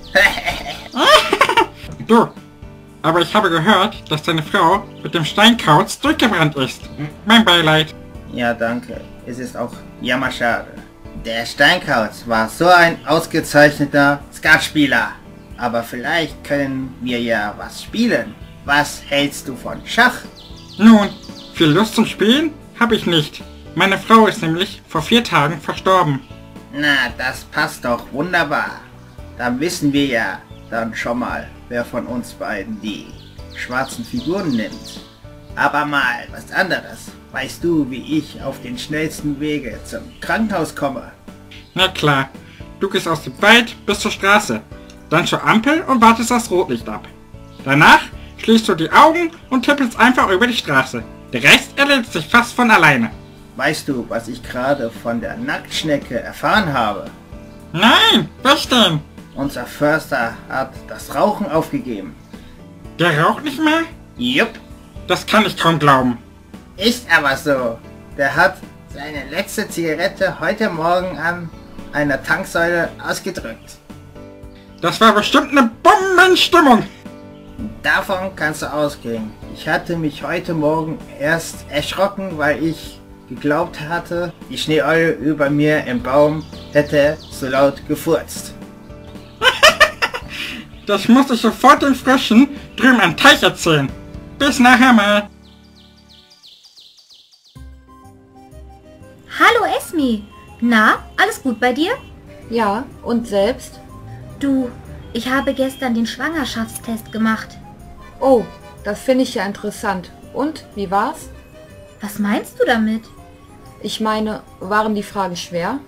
Du, aber ich habe gehört, dass deine Frau mit dem Steinkauz durchgebrannt ist. Mein Beileid. Ja, danke. Es ist auch jammerschade. Der Steinkauz war so ein ausgezeichneter Skatspieler. Aber vielleicht können wir ja was spielen. Was hältst du von Schach? Nun, viel Lust zum Spielen habe ich nicht. Meine Frau ist nämlich vor vier Tagen verstorben. Na, das passt doch wunderbar. Dann wissen wir ja dann schon mal, wer von uns beiden die schwarzen Figuren nimmt. Aber mal was anderes. Weißt du, wie ich auf den schnellsten Wege zum Krankenhaus komme? Na klar, du gehst aus dem Wald bis zur Straße, dann zur Ampel und wartest das Rotlicht ab. Danach schließt du die Augen und tippelst einfach über die Straße. Der Rest erledigt sich fast von alleine. Weißt du, was ich gerade von der Nacktschnecke erfahren habe? Nein, was denn? Unser Förster hat das Rauchen aufgegeben. Der raucht nicht mehr? Jupp. Das kann ich kaum glauben. Ist aber so. Der hat seine letzte Zigarette heute Morgen an einer Tanksäule ausgedrückt. Das war bestimmt eine Bombenstimmung. Davon kannst du ausgehen. Ich hatte mich heute Morgen erst erschrocken, weil ich geglaubt hatte, die Schneeeule über mir im Baum hätte so laut gefurzt. Das muss ich sofort den Fröschen drüben am Teich erzählen. Bis nachher mal. Hallo Esmi. Na, alles gut bei dir? Ja, und selbst? Du, ich habe gestern den Schwangerschaftstest gemacht. Oh, das finde ich ja interessant. Und, wie war's? Was meinst du damit? Ich meine, waren die Fragen schwer?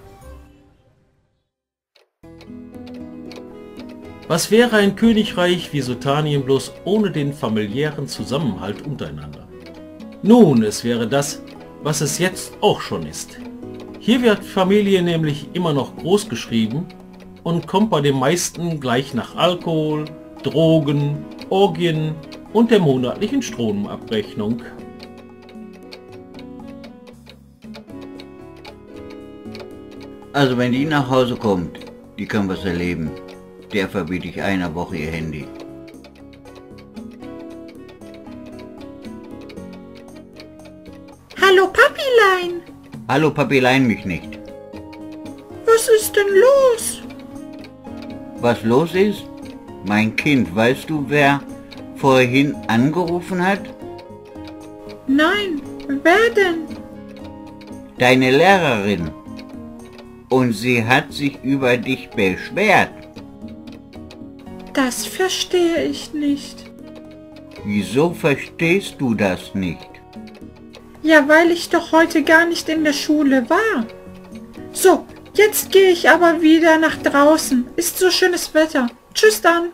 Was wäre ein Königreich wie Sutanien bloß ohne den familiären Zusammenhalt untereinander? Nun, es wäre das, was es jetzt auch schon ist. Hier wird Familie nämlich immer noch groß geschrieben und kommt bei den meisten gleich nach Alkohol, Drogen, Orgien und der monatlichen Stromabrechnung. Also wenn die nach Hause kommt, die kann was erleben. Der verbiete ich einer Woche ihr Handy. Hallo Papilein. Hallo Papilein mich nicht. Was ist denn los? Was los ist? Mein Kind, weißt du, wer vorhin angerufen hat? Nein, wer denn? Deine Lehrerin. Und sie hat sich über dich beschwert. Das verstehe ich nicht. Wieso verstehst du das nicht? Ja, weil ich doch heute gar nicht in der Schule war. So, jetzt gehe ich aber wieder nach draußen. Ist so schönes Wetter. Tschüss dann.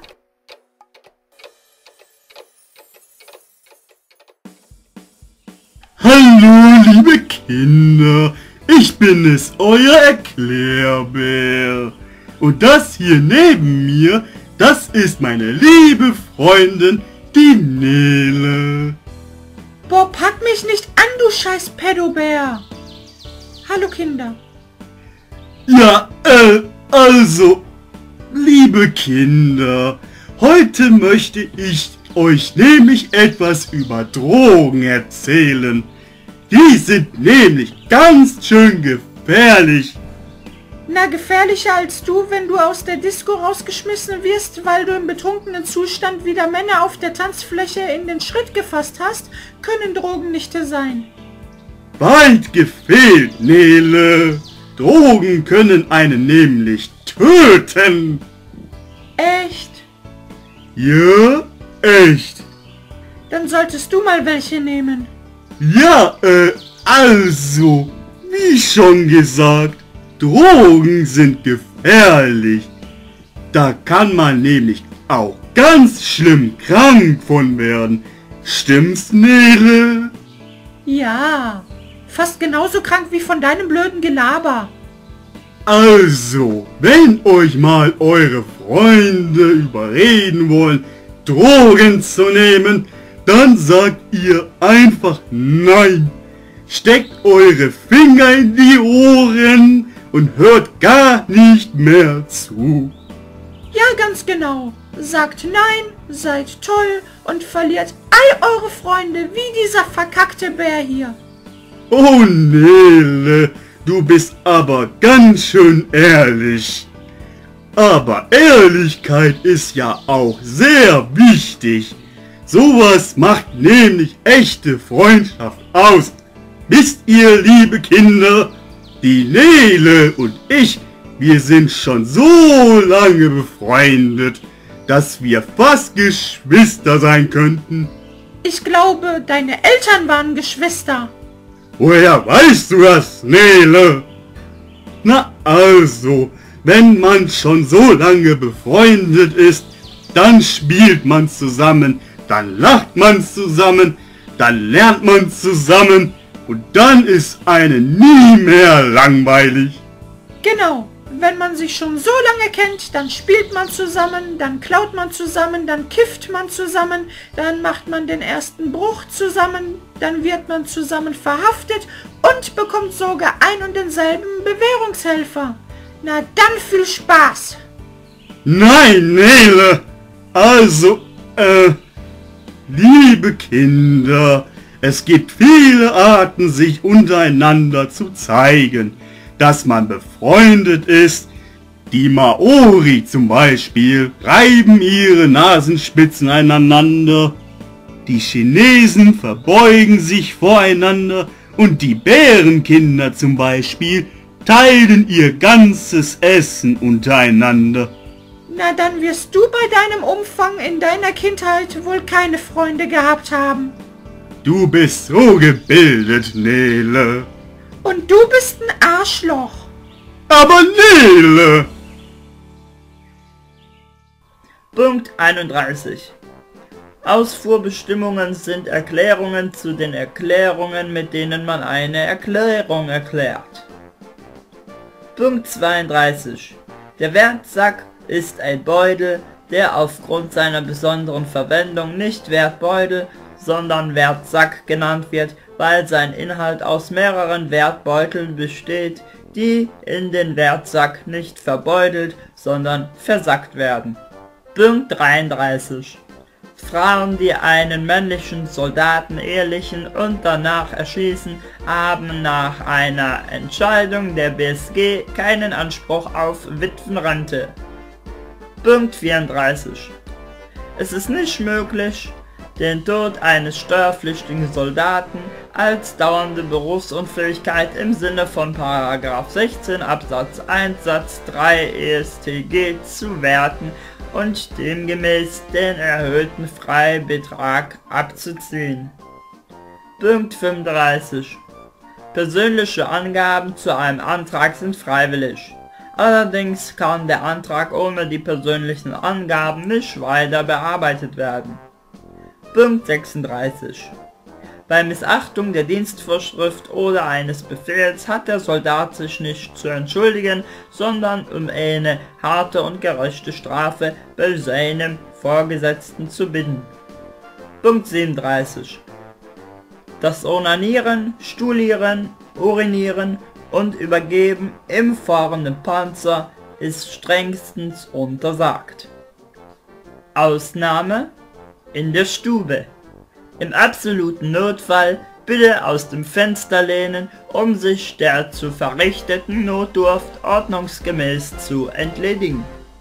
Hallo, liebe Kinder. Ich bin es, euer Erklärbär. Und das hier neben mir, das ist meine liebe Freundin, die Nele. Boah, pack mich nicht an, du scheiß Pädobär. Hallo Kinder. Ja, äh, also, liebe Kinder, heute möchte ich euch nämlich etwas über Drogen erzählen. Die sind nämlich ganz schön gefährlich. Na, gefährlicher als du, wenn du aus der Disco rausgeschmissen wirst, weil du im betrunkenen Zustand wieder Männer auf der Tanzfläche in den Schritt gefasst hast, können Drogen nicht sein. Weit gefehlt, Nele. Drogen können einen nämlich töten. Echt? Ja, echt. Dann solltest du mal welche nehmen. Ja, äh, also, wie schon gesagt, Drogen sind gefährlich. Da kann man nämlich auch ganz schlimm krank von werden. Stimmt's, Nele? Ja, fast genauso krank wie von deinem blöden Gelaber. Also, wenn euch mal eure Freunde überreden wollen, Drogen zu nehmen, dann sagt ihr einfach nein. Steckt eure Finger in die Ohren und hört gar nicht mehr zu. Ja, ganz genau. Sagt nein, seid toll und verliert all eure Freunde wie dieser verkackte Bär hier. Oh Nele, du bist aber ganz schön ehrlich. Aber Ehrlichkeit ist ja auch sehr wichtig. Sowas macht nämlich echte Freundschaft aus. Wisst ihr, liebe Kinder, die Nele und ich, wir sind schon so lange befreundet, dass wir fast Geschwister sein könnten. Ich glaube, deine Eltern waren Geschwister. Woher weißt du das, Nele? Na also, wenn man schon so lange befreundet ist, dann spielt man zusammen, dann lacht man zusammen, dann lernt man zusammen und dann ist einem nie mehr langweilig. Genau, wenn man sich schon so lange kennt, dann spielt man zusammen, dann klaut man zusammen, dann kifft man zusammen, dann macht man den ersten Bruch zusammen, dann wird man zusammen verhaftet und bekommt sogar ein und denselben Bewährungshelfer. Na dann viel Spaß! Nein, Nele! Also, äh, liebe Kinder, Es gibt viele Arten, sich untereinander zu zeigen, dass man befreundet ist. Die Maori zum Beispiel reiben ihre Nasenspitzen aneinander. Die Chinesen verbeugen sich voreinander und die Bärenkinder zum Beispiel teilen ihr ganzes Essen untereinander. Na, dann wirst du bei deinem Umfang in deiner Kindheit wohl keine Freunde gehabt haben. Du bist so gebildet, Nele. Und du bist ein Arschloch. Aber Nele! Punkt einunddreißig. Ausfuhrbestimmungen sind Erklärungen zu den Erklärungen, mit denen man eine Erklärung erklärt. Punkt zweiunddreißig. Der Wertsack ist ein Beutel, der aufgrund seiner besonderen Verwendung nicht Wertbeutel, sondern Wertsack genannt wird, weil sein Inhalt aus mehreren Wertbeuteln besteht, die in den Wertsack nicht verbeutelt, sondern versackt werden. Punkt dreiunddreißig. Frauen, die einen männlichen Soldaten ehelichen und danach erschießen, haben nach einer Entscheidung der B S G keinen Anspruch auf Witwenrente. Punkt vierunddreißig. Es ist nicht möglich, den Tod eines steuerpflichtigen Soldaten als dauernde Berufsunfähigkeit im Sinne von Paragraph sechzehn Absatz eins Satz drei E S T G zu werten und demgemäß den erhöhten Freibetrag abzuziehen. Punkt fünfunddreißig. Persönliche Angaben zu einem Antrag sind freiwillig. Allerdings kann der Antrag ohne die persönlichen Angaben nicht weiter bearbeitet werden. Punkt sechsunddreißig. Bei Missachtung der Dienstvorschrift oder eines Befehls hat der Soldat sich nicht zu entschuldigen, sondern um eine harte und gerechte Strafe bei seinem Vorgesetzten zu bitten. Punkt siebenunddreißig. Das Onanieren, Stuhlieren, Urinieren und Übergeben im fahrenden Panzer ist strengstens untersagt. Ausnahme: in der Stube. Im absoluten Notfall bitte aus dem Fenster lehnen, um sich der zu verrichteten Notdurft ordnungsgemäß zu entledigen.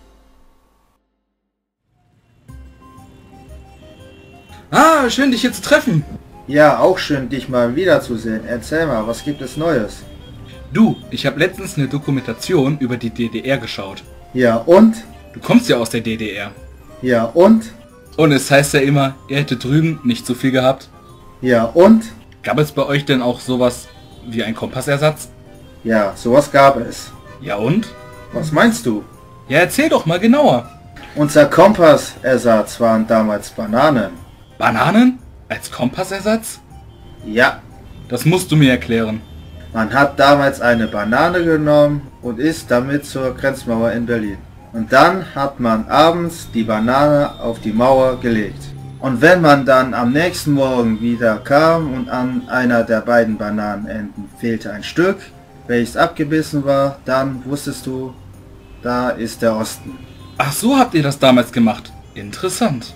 Ah, schön dich hier zu treffen. Ja, auch schön dich mal wiederzusehen. Erzähl mal, was gibt es Neues? Du, ich habe letztens eine Dokumentation über die D D R geschaut. Ja, und? Du kommst ja aus der D D R. Ja, und? Und es heißt ja immer, er hätte drüben nicht so viel gehabt. Ja, und? Gab es bei euch denn auch sowas wie ein Kompassersatz? Ja, sowas gab es. Ja, und? Was meinst du? Ja, erzähl doch mal genauer. Unser Kompassersatz waren damals Bananen. Bananen? Als Kompassersatz? Ja. Das musst du mir erklären. Man hat damals eine Banane genommen und ist damit zur Grenzmauer in Berlin. Und dann hat man abends die Banane auf die Mauer gelegt. Und wenn man dann am nächsten Morgen wieder kam und an einer der beiden Bananenenden fehlte ein Stück, welches abgebissen war, dann wusstest du, da ist der Osten. Ach so habt ihr das damals gemacht. Interessant.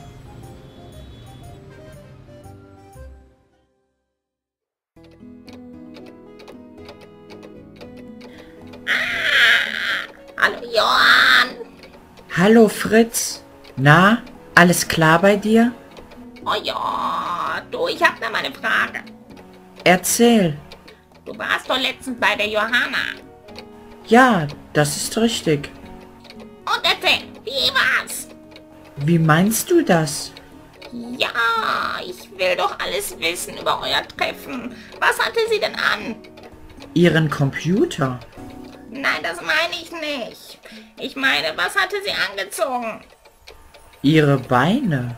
Hallo Johann! Hallo Fritz. Na, alles klar bei dir? Oh ja, du, ich hab da mal eine Frage. Erzähl. Du warst doch letztens bei der Johanna. Ja, das ist richtig. Und erzähl, wie war's? Wie meinst du das? Ja, ich will doch alles wissen über euer Treffen. Was hatte sie denn an? Ihren Computer. Nein, das meine ich nicht. Ich meine, was hatte sie angezogen? Ihre Beine.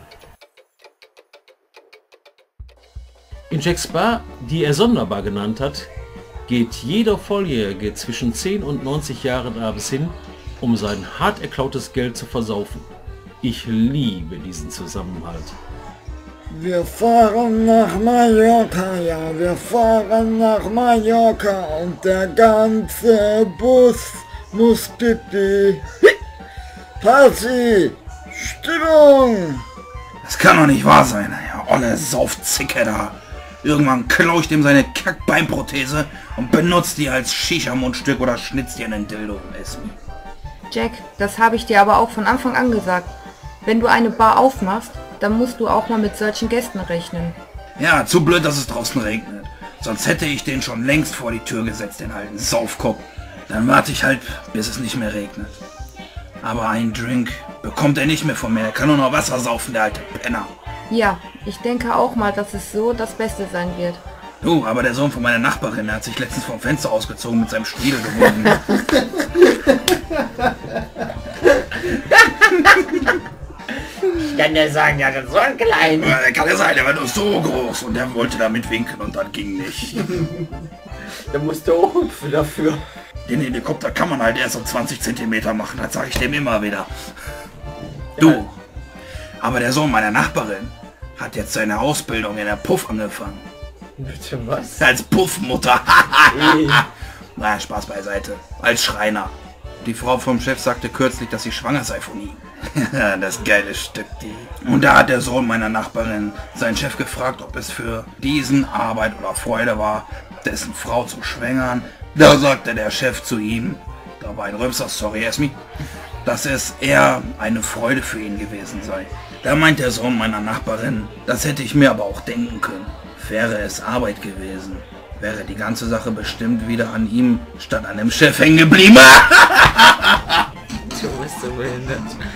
In Jacks Bar, die er Sonderbar genannt hat, geht jeder Volljährige zwischen zehn und neunzig Jahren abends hin, um sein hart erklautes Geld zu versaufen. Ich liebe diesen Zusammenhalt. Wir fahren nach Mallorca, ja, wir fahren nach Mallorca und der ganze Bus muss pipi. Party! Stimmung! Das kann doch nicht wahr sein, ja, olle Saufzicke da. Irgendwann klau ich dem seine Kackbeinprothese und benutze die als Shisha-Mundstück oder schnitz dir einen Dildo und ess mich. Jack, das habe ich dir aber auch von Anfang an gesagt. Wenn du eine Bar aufmachst, dann musst du auch mal mit solchen Gästen rechnen. Ja, zu blöd, dass es draußen regnet. Sonst hätte ich den schon längst vor die Tür gesetzt, den alten Saufkopf. Dann warte ich halt, bis es nicht mehr regnet. Aber einen Drink bekommt er nicht mehr von mir. Er kann nur noch Wasser saufen, der alte Penner. Ja, ich denke auch mal, dass es so das Beste sein wird. Du, aber der Sohn von meiner Nachbarin, der hat sich letztens vom Fenster ausgezogen mit seinem Stiel geworden. Ich kann dir sagen, der hat so einen kleinen. Ja, kann ja sein, der war nur so groß und der wollte da mitwinken und dann ging nicht. Der musste auch hüpfen dafür. Den Helikopter kann man halt erst um zwanzig Zentimeter machen, das sage ich dem immer wieder. Du, aber der Sohn meiner Nachbarin hat jetzt seine Ausbildung in der Puff angefangen. Bitte was? Als Puffmutter. Naja, Spaß beiseite. Als Schreiner. Die Frau vom Chef sagte kürzlich, dass sie schwanger sei von ihm. Das geile Stück, die. Und da hat der Sohn meiner Nachbarin seinen Chef gefragt, ob es für diesen Arbeit oder Freude war, dessen Frau zu schwängern. Da sagte der Chef zu ihm, da war ein Rülpser, sorry Esmi, dass es eher eine Freude für ihn gewesen sei. Da meint der Sohn meiner Nachbarin, das hätte ich mir aber auch denken können. Wäre es Arbeit gewesen, wäre die ganze Sache bestimmt wieder an ihm statt an dem Chef hängen geblieben. Du bist so behindert.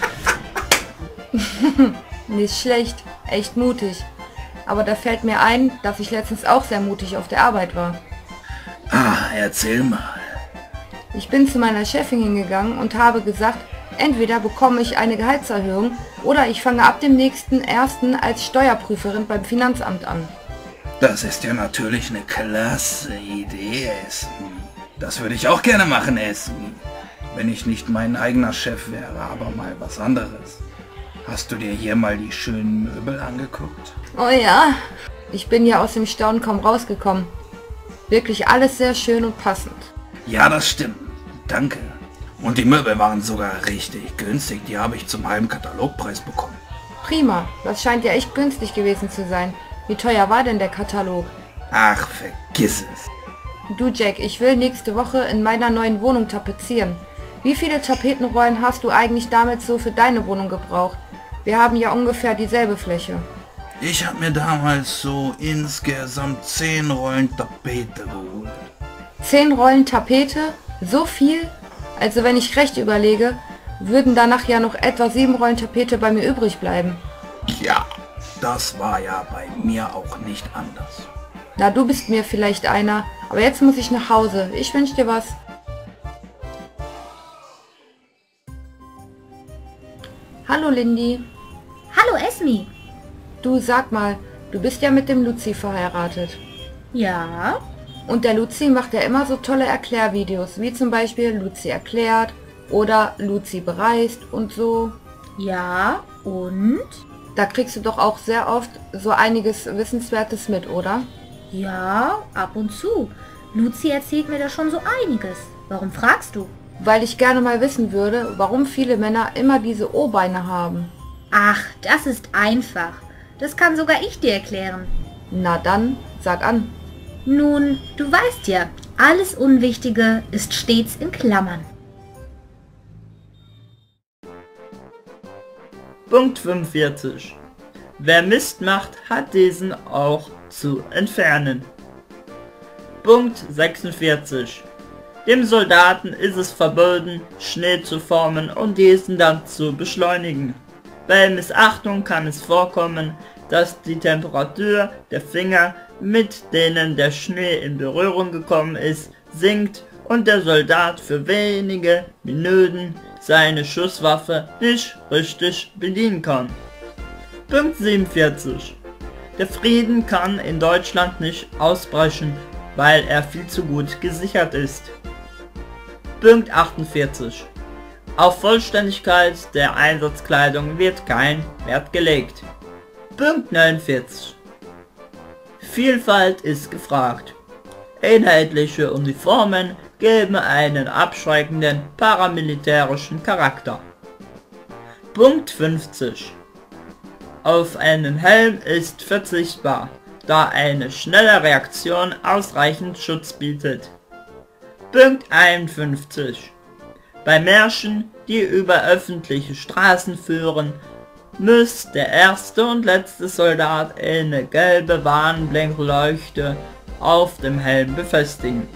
Nicht schlecht, echt mutig. Aber da fällt mir ein, dass ich letztens auch sehr mutig auf der Arbeit war. Ah, erzähl mal. Ich bin zu meiner Chefin hingegangen und habe gesagt, entweder bekomme ich eine Gehaltserhöhung oder ich fange ab dem nächsten ersten als Steuerprüferin beim Finanzamt an. Das ist ja natürlich eine klasse Idee, Esmi. Das würde ich auch gerne machen, Esmi. Wenn ich nicht mein eigener Chef wäre, aber mal was anderes. Hast du dir hier mal die schönen Möbel angeguckt? Oh ja, ich bin ja aus dem Staunen kaum rausgekommen. Wirklich alles sehr schön und passend. Ja, das stimmt. Danke. Und die Möbel waren sogar richtig günstig. Die habe ich zum halben Katalogpreis bekommen. Prima, das scheint ja echt günstig gewesen zu sein. Wie teuer war denn der Katalog? Ach, vergiss es. Du Jack, ich will nächste Woche in meiner neuen Wohnung tapezieren. Wie viele Tapetenrollen hast du eigentlich damit so für deine Wohnung gebraucht? Wir haben ja ungefähr dieselbe Fläche. Ich habe mir damals so insgesamt zehn Rollen Tapete geholt. Zehn Rollen Tapete? So viel? Also wenn ich recht überlege, würden danach ja noch etwa sieben Rollen Tapete bei mir übrig bleiben. Ja, das war ja bei mir auch nicht anders. Na, du bist mir vielleicht einer, aber jetzt muss ich nach Hause. Ich wünsche dir was. Hallo Lindy. Hallo Esmi. Du, sag mal, du bist ja mit dem Luzi verheiratet. Ja. Und der Luzi macht ja immer so tolle Erklärvideos, wie zum Beispiel Luzi erklärt oder Luzi bereist und so. Ja, und? Da kriegst du doch auch sehr oft so einiges Wissenswertes mit, oder? Ja, ab und zu. Luzi erzählt mir da schon so einiges. Warum fragst du? Weil ich gerne mal wissen würde, warum viele Männer immer diese O-Beine haben. Ach, das ist einfach. Das kann sogar ich dir erklären. Na dann, sag an. Nun, du weißt ja, alles Unwichtige ist stets in Klammern. Punkt fünfundvierzig. Wer Mist macht, hat diesen auch zu entfernen. Punkt sechsundvierzig. Dem Soldaten ist es verboten, Schnee zu formen und diesen dann zu beschleunigen. Bei Missachtung kann es vorkommen, dass die Temperatur der Finger, mit denen der Schnee in Berührung gekommen ist, sinkt und der Soldat für wenige Minuten seine Schusswaffe nicht richtig bedienen kann. Punkt siebenundvierzig. Der Frieden kann in Deutschland nicht ausbrechen, weil er viel zu gut gesichert ist. Punkt achtundvierzig. Auf Vollständigkeit der Einsatzkleidung wird kein Wert gelegt. Punkt neunundvierzig. Vielfalt ist gefragt. Einheitliche Uniformen geben einen abschreckenden paramilitärischen Charakter. Punkt fünfzig. Auf einen Helm ist verzichtbar. da eine schnelle Reaktion ausreichend Schutz bietet. Punkt einundfünfzig. Bei Märschen, die über öffentliche Straßen führen, muss der erste und letzte Soldat eine gelbe Warnblinkleuchte auf dem Helm befestigen.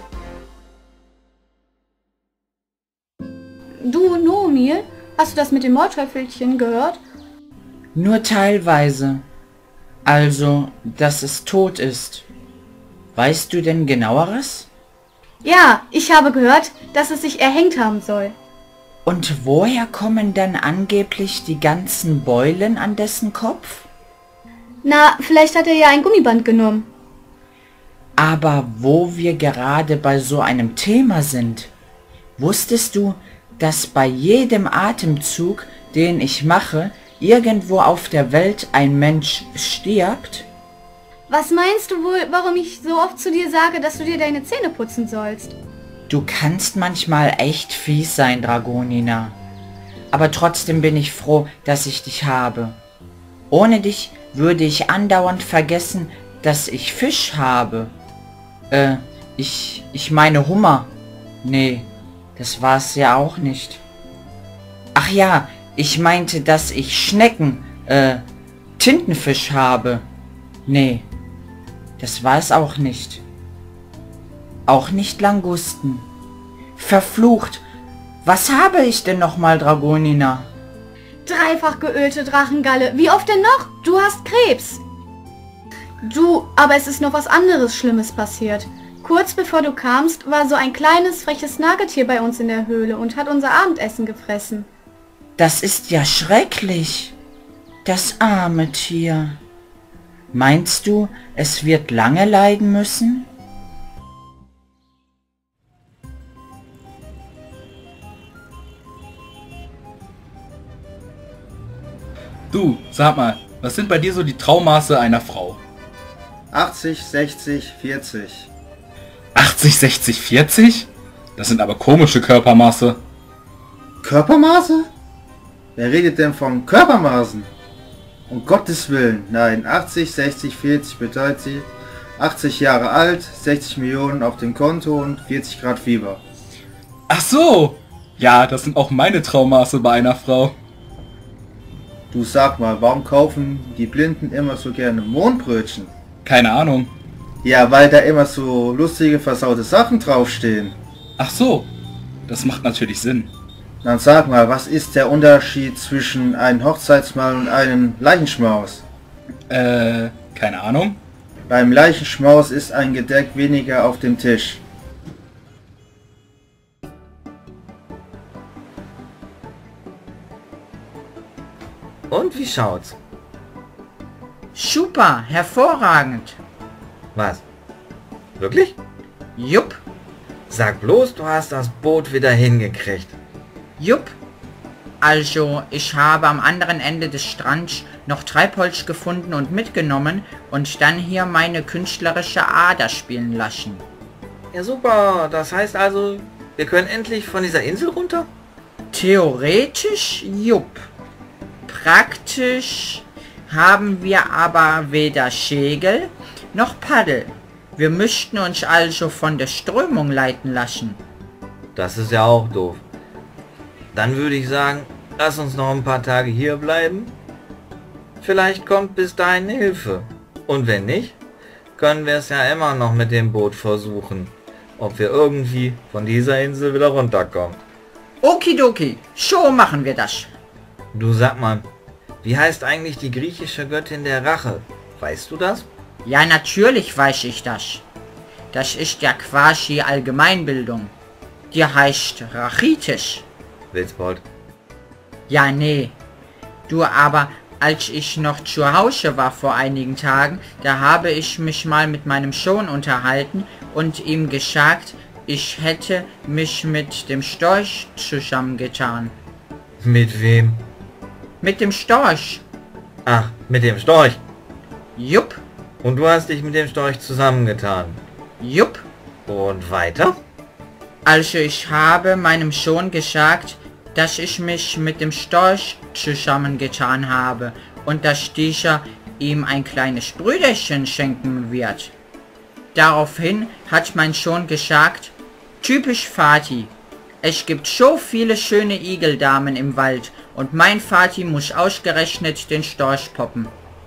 Du, Nomil, hast du das mit dem Mordteufelchen gehört? Nur teilweise. Also, dass es tot ist. Weißt du denn genaueres? Ja, ich habe gehört, dass es sich erhängt haben soll. Und woher kommen dann angeblich die ganzen Beulen an dessen Kopf? Na, vielleicht hat er ja ein Gummiband genommen. Aber wo wir gerade bei so einem Thema sind, wusstest du, dass bei jedem Atemzug, den ich mache, irgendwo auf der Welt ein Mensch stirbt? Was meinst du wohl, warum ich so oft zu dir sage, dass du dir deine Zähne putzen sollst? Du kannst manchmal echt fies sein, Dragonina. Aber trotzdem bin ich froh, dass ich dich habe. Ohne dich würde ich andauernd vergessen, dass ich Fisch habe. Äh, ich, ich meine Hummer. Nee, das war's ja auch nicht. Ach ja, ich meinte, dass ich Schnecken, äh, Tintenfisch habe. Nee, das war es auch nicht. Auch nicht Langusten. Verflucht. Was habe ich denn nochmal, Dragonina? Dreifach geölte Drachengalle. Wie oft denn noch? Du hast Krebs. Du, aber es ist noch was anderes Schlimmes passiert. Kurz bevor du kamst, war so ein kleines, freches Nagetier bei uns in der Höhle und hat unser Abendessen gefressen. Das ist ja schrecklich. Das arme Tier. Meinst du, es wird lange leiden müssen? Du, sag mal, was sind bei dir so die Traumaße einer Frau? achtzig, sechzig, vierzig. achtzig, sechzig, vierzig? Das sind aber komische Körpermaße. Körpermaße? Wer redet denn von Körpermaßen? Um Gottes Willen, nein, achtzig, sechzig, vierzig bedeutet achtzig Jahre alt, sechzig Millionen auf dem Konto und vierzig Grad Fieber. Ach so! Ja, das sind auch meine Traumaße bei einer Frau. Du sag mal, warum kaufen die Blinden immer so gerne Mohnbrötchen? Keine Ahnung. Ja, weil da immer so lustige, versaute Sachen draufstehen. Ach so, das macht natürlich Sinn. Dann sag mal, was ist der Unterschied zwischen einem Hochzeitsmahl und einem Leichenschmaus? Äh, keine Ahnung. Beim Leichenschmaus ist ein Gedeck weniger auf dem Tisch. Und wie schaut's? Super, hervorragend. Was? Wirklich? Jupp. Sag bloß, du hast das Boot wieder hingekriegt. Jupp. Also, ich habe am anderen Ende des Strands noch Treibholz gefunden und mitgenommen und dann hier meine künstlerische Ader spielen lassen. Ja super, das heißt also, wir können endlich von dieser Insel runter? Theoretisch, jupp. Praktisch haben wir aber weder Schägel noch Paddel. Wir müssten uns also von der Strömung leiten lassen. Das ist ja auch doof. Dann würde ich sagen, lass uns noch ein paar Tage hier bleiben. Vielleicht kommt bis dahin Hilfe. Und wenn nicht, können wir es ja immer noch mit dem Boot versuchen, ob wir irgendwie von dieser Insel wieder runterkommen. Okidoki, so machen wir das. Du sag mal, wie heißt eigentlich die griechische Göttin der Rache? Weißt du das? Ja, natürlich weiß ich das. Das ist ja quasi Allgemeinbildung. Die heißt Rachitis. Witzbold. Ja, nee. Du, aber als ich noch zu Hause war vor einigen Tagen, da habe ich mich mal mit meinem Sohn unterhalten und ihm gesagt, ich hätte mich mit dem Storch zusammengetan. Mit wem? Mit dem Storch. Ach, mit dem Storch. Jupp. Und du hast dich mit dem Storch zusammengetan. Jupp. Und weiter? Also ich habe meinem Sohn gesagt, dass ich mich mit dem Storch zusammengetan habe und dass dieser ihm ein kleines Brüderchen schenken wird. Daraufhin hat mein Sohn gesagt, typisch Vati, es gibt so viele schöne Igeldamen im Wald und mein Vati muss ausgerechnet den Storch poppen.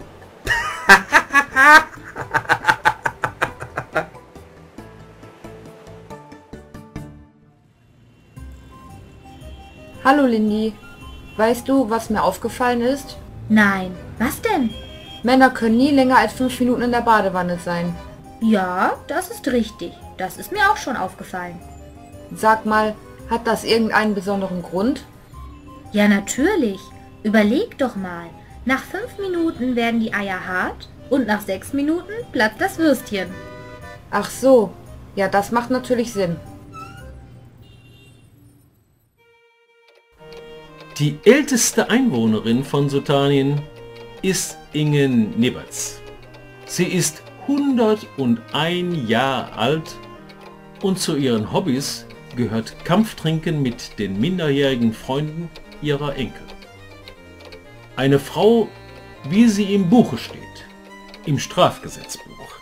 Hallo Lindy. Weißt du, was mir aufgefallen ist? Nein, was denn? Männer können nie länger als fünf Minuten in der Badewanne sein. Ja, das ist richtig. Das ist mir auch schon aufgefallen. Sag mal, hat das irgendeinen besonderen Grund? Ja, natürlich. Überleg doch mal. Nach fünf Minuten werden die Eier hart und nach sechs Minuten platzt das Würstchen. Ach so. Ja, das macht natürlich Sinn. Die älteste Einwohnerin von Sotanien ist Ingen Nibberts. Sie ist hunderteins Jahre alt und zu ihren Hobbys gehört Kampftrinken mit den minderjährigen Freunden ihrer Enkel. Eine Frau, wie sie im Buche steht, im Strafgesetzbuch.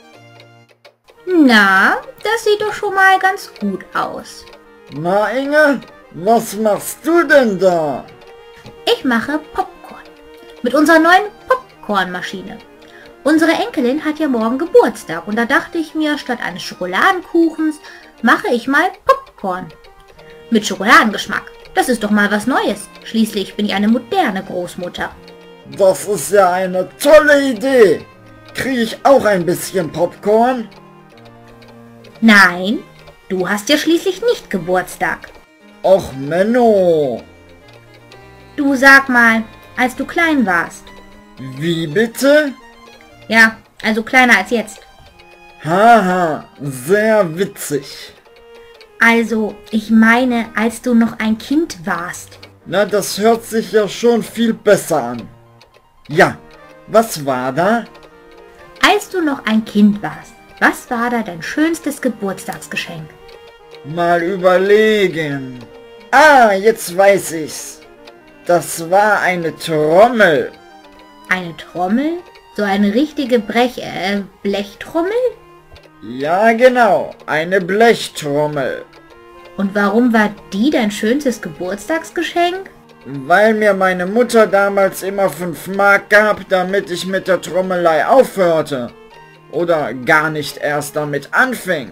Na, das sieht doch schon mal ganz gut aus. Na Inge, was machst du denn da? Ich mache Popcorn. Mit unserer neuen Popcornmaschine. Unsere Enkelin hat ja morgen Geburtstag und da dachte ich mir, statt eines Schokoladenkuchens mache ich mal Popcorn. Mit Schokoladengeschmack. Das ist doch mal was Neues. Schließlich bin ich eine moderne Großmutter. Das ist ja eine tolle Idee. Kriege ich auch ein bisschen Popcorn? Nein, du hast ja schließlich nicht Geburtstag. Och Menno. Du sag mal, als du klein warst. Wie bitte? Ja, also kleiner als jetzt. Haha, sehr witzig. Also, ich meine, als du noch ein Kind warst. Na, das hört sich ja schon viel besser an. Ja, was war da? Als du noch ein Kind warst, was war da dein schönstes Geburtstagsgeschenk? Mal überlegen. Ah, jetzt weiß ich's. Das war eine Trommel. Eine Trommel? So eine richtige Brech... Äh, Blechtrommel? Ja, genau. Eine Blechtrommel. Und warum war die dein schönstes Geburtstagsgeschenk? Weil mir meine Mutter damals immer fünf Mark gab, damit ich mit der Trommelei aufhörte. Oder gar nicht erst damit anfing.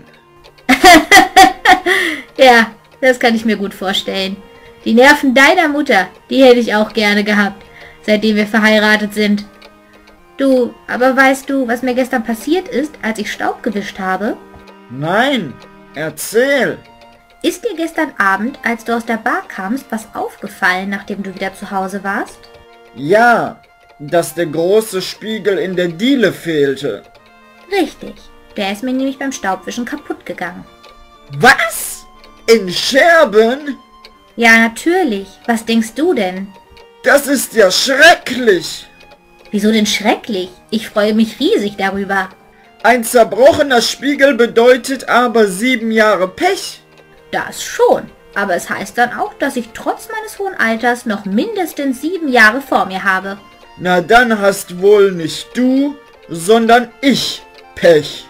Ja, das kann ich mir gut vorstellen. Die Nerven deiner Mutter, die hätte ich auch gerne gehabt, seitdem wir verheiratet sind. Du, aber weißt du, was mir gestern passiert ist, als ich Staub gewischt habe? Nein, erzähl. Ist dir gestern Abend, als du aus der Bar kamst, was aufgefallen, nachdem du wieder zu Hause warst? Ja, dass der große Spiegel in der Diele fehlte. Richtig, der ist mir nämlich beim Staubwischen kaputt gegangen. Was? In Scherben? Ja, natürlich. Was denkst du denn? Das ist ja schrecklich. Wieso denn schrecklich? Ich freue mich riesig darüber. Ein zerbrochener Spiegel bedeutet aber sieben Jahre Pech. Das schon. Aber es heißt dann auch, dass ich trotz meines hohen Alters noch mindestens sieben Jahre vor mir habe. Na dann hast wohl nicht du, sondern ich Pech.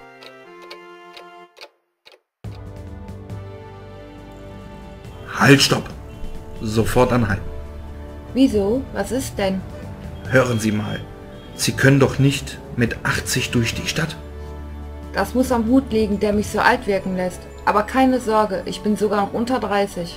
Halt, stopp! Sofort anhalten. Wieso? Was ist denn? Hören Sie mal, Sie können doch nicht mit achtzig durch die Stadt. Das muss am Hut liegen, der mich so alt wirken lässt. Aber keine Sorge, ich bin sogar noch unter dreißig.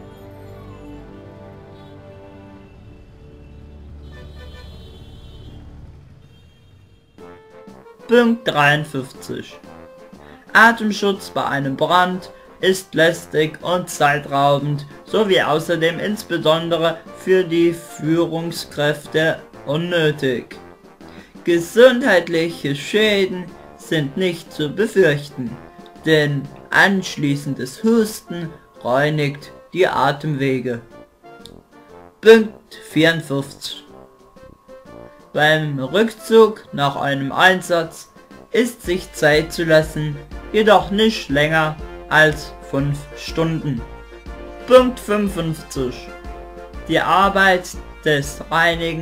Punkt dreiundfünfzig. Atemschutz bei einem Brand ist lästig und zeitraubend, sowie außerdem insbesondere für die Führungskräfte unnötig. Gesundheitliche Schäden sind nicht zu befürchten, denn anschließendes Husten reinigt die Atemwege. Punkt vierundfünfzig. Beim Rückzug nach einem Einsatz ist sich Zeit zu lassen, jedoch nicht länger als fünf Stunden. Punkt fünfundfünfzig. Die Arbeit des Reinigen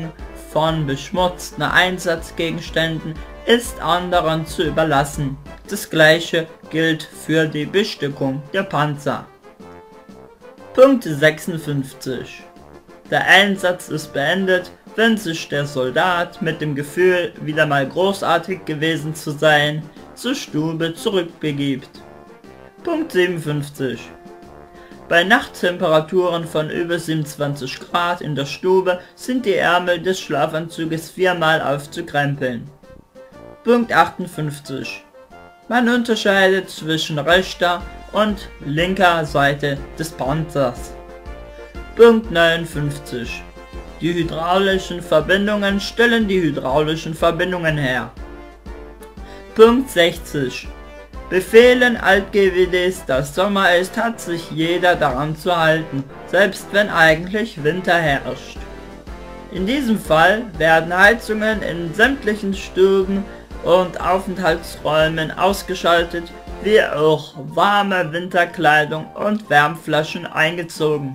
von beschmutzten Einsatzgegenständen ist anderen zu überlassen. Das gleiche gilt für die Bestückung der Panzer. Punkt sechsundfünfzig. Der Einsatz ist beendet, wenn sich der Soldat mit dem Gefühl, wieder mal großartig gewesen zu sein, zur Stube zurückbegibt. Punkt siebenundfünfzig. Bei Nachttemperaturen von über siebenundzwanzig Grad in der Stube sind die Ärmel des Schlafanzuges viermal aufzukrempeln. Punkt achtundfünfzig. Man unterscheidet zwischen rechter und linker Seite des Panzers. Punkt neunundfünfzig. Die hydraulischen Verbindungen stellen die hydraulischen Verbindungen her. Punkt sechzig. Befehlen Alt-G W Ds, dass Sommer ist, hat sich jeder daran zu halten, selbst wenn eigentlich Winter herrscht. In diesem Fall werden Heizungen in sämtlichen Stuben und Aufenthaltsräumen ausgeschaltet, wie auch warme Winterkleidung und Wärmflaschen eingezogen.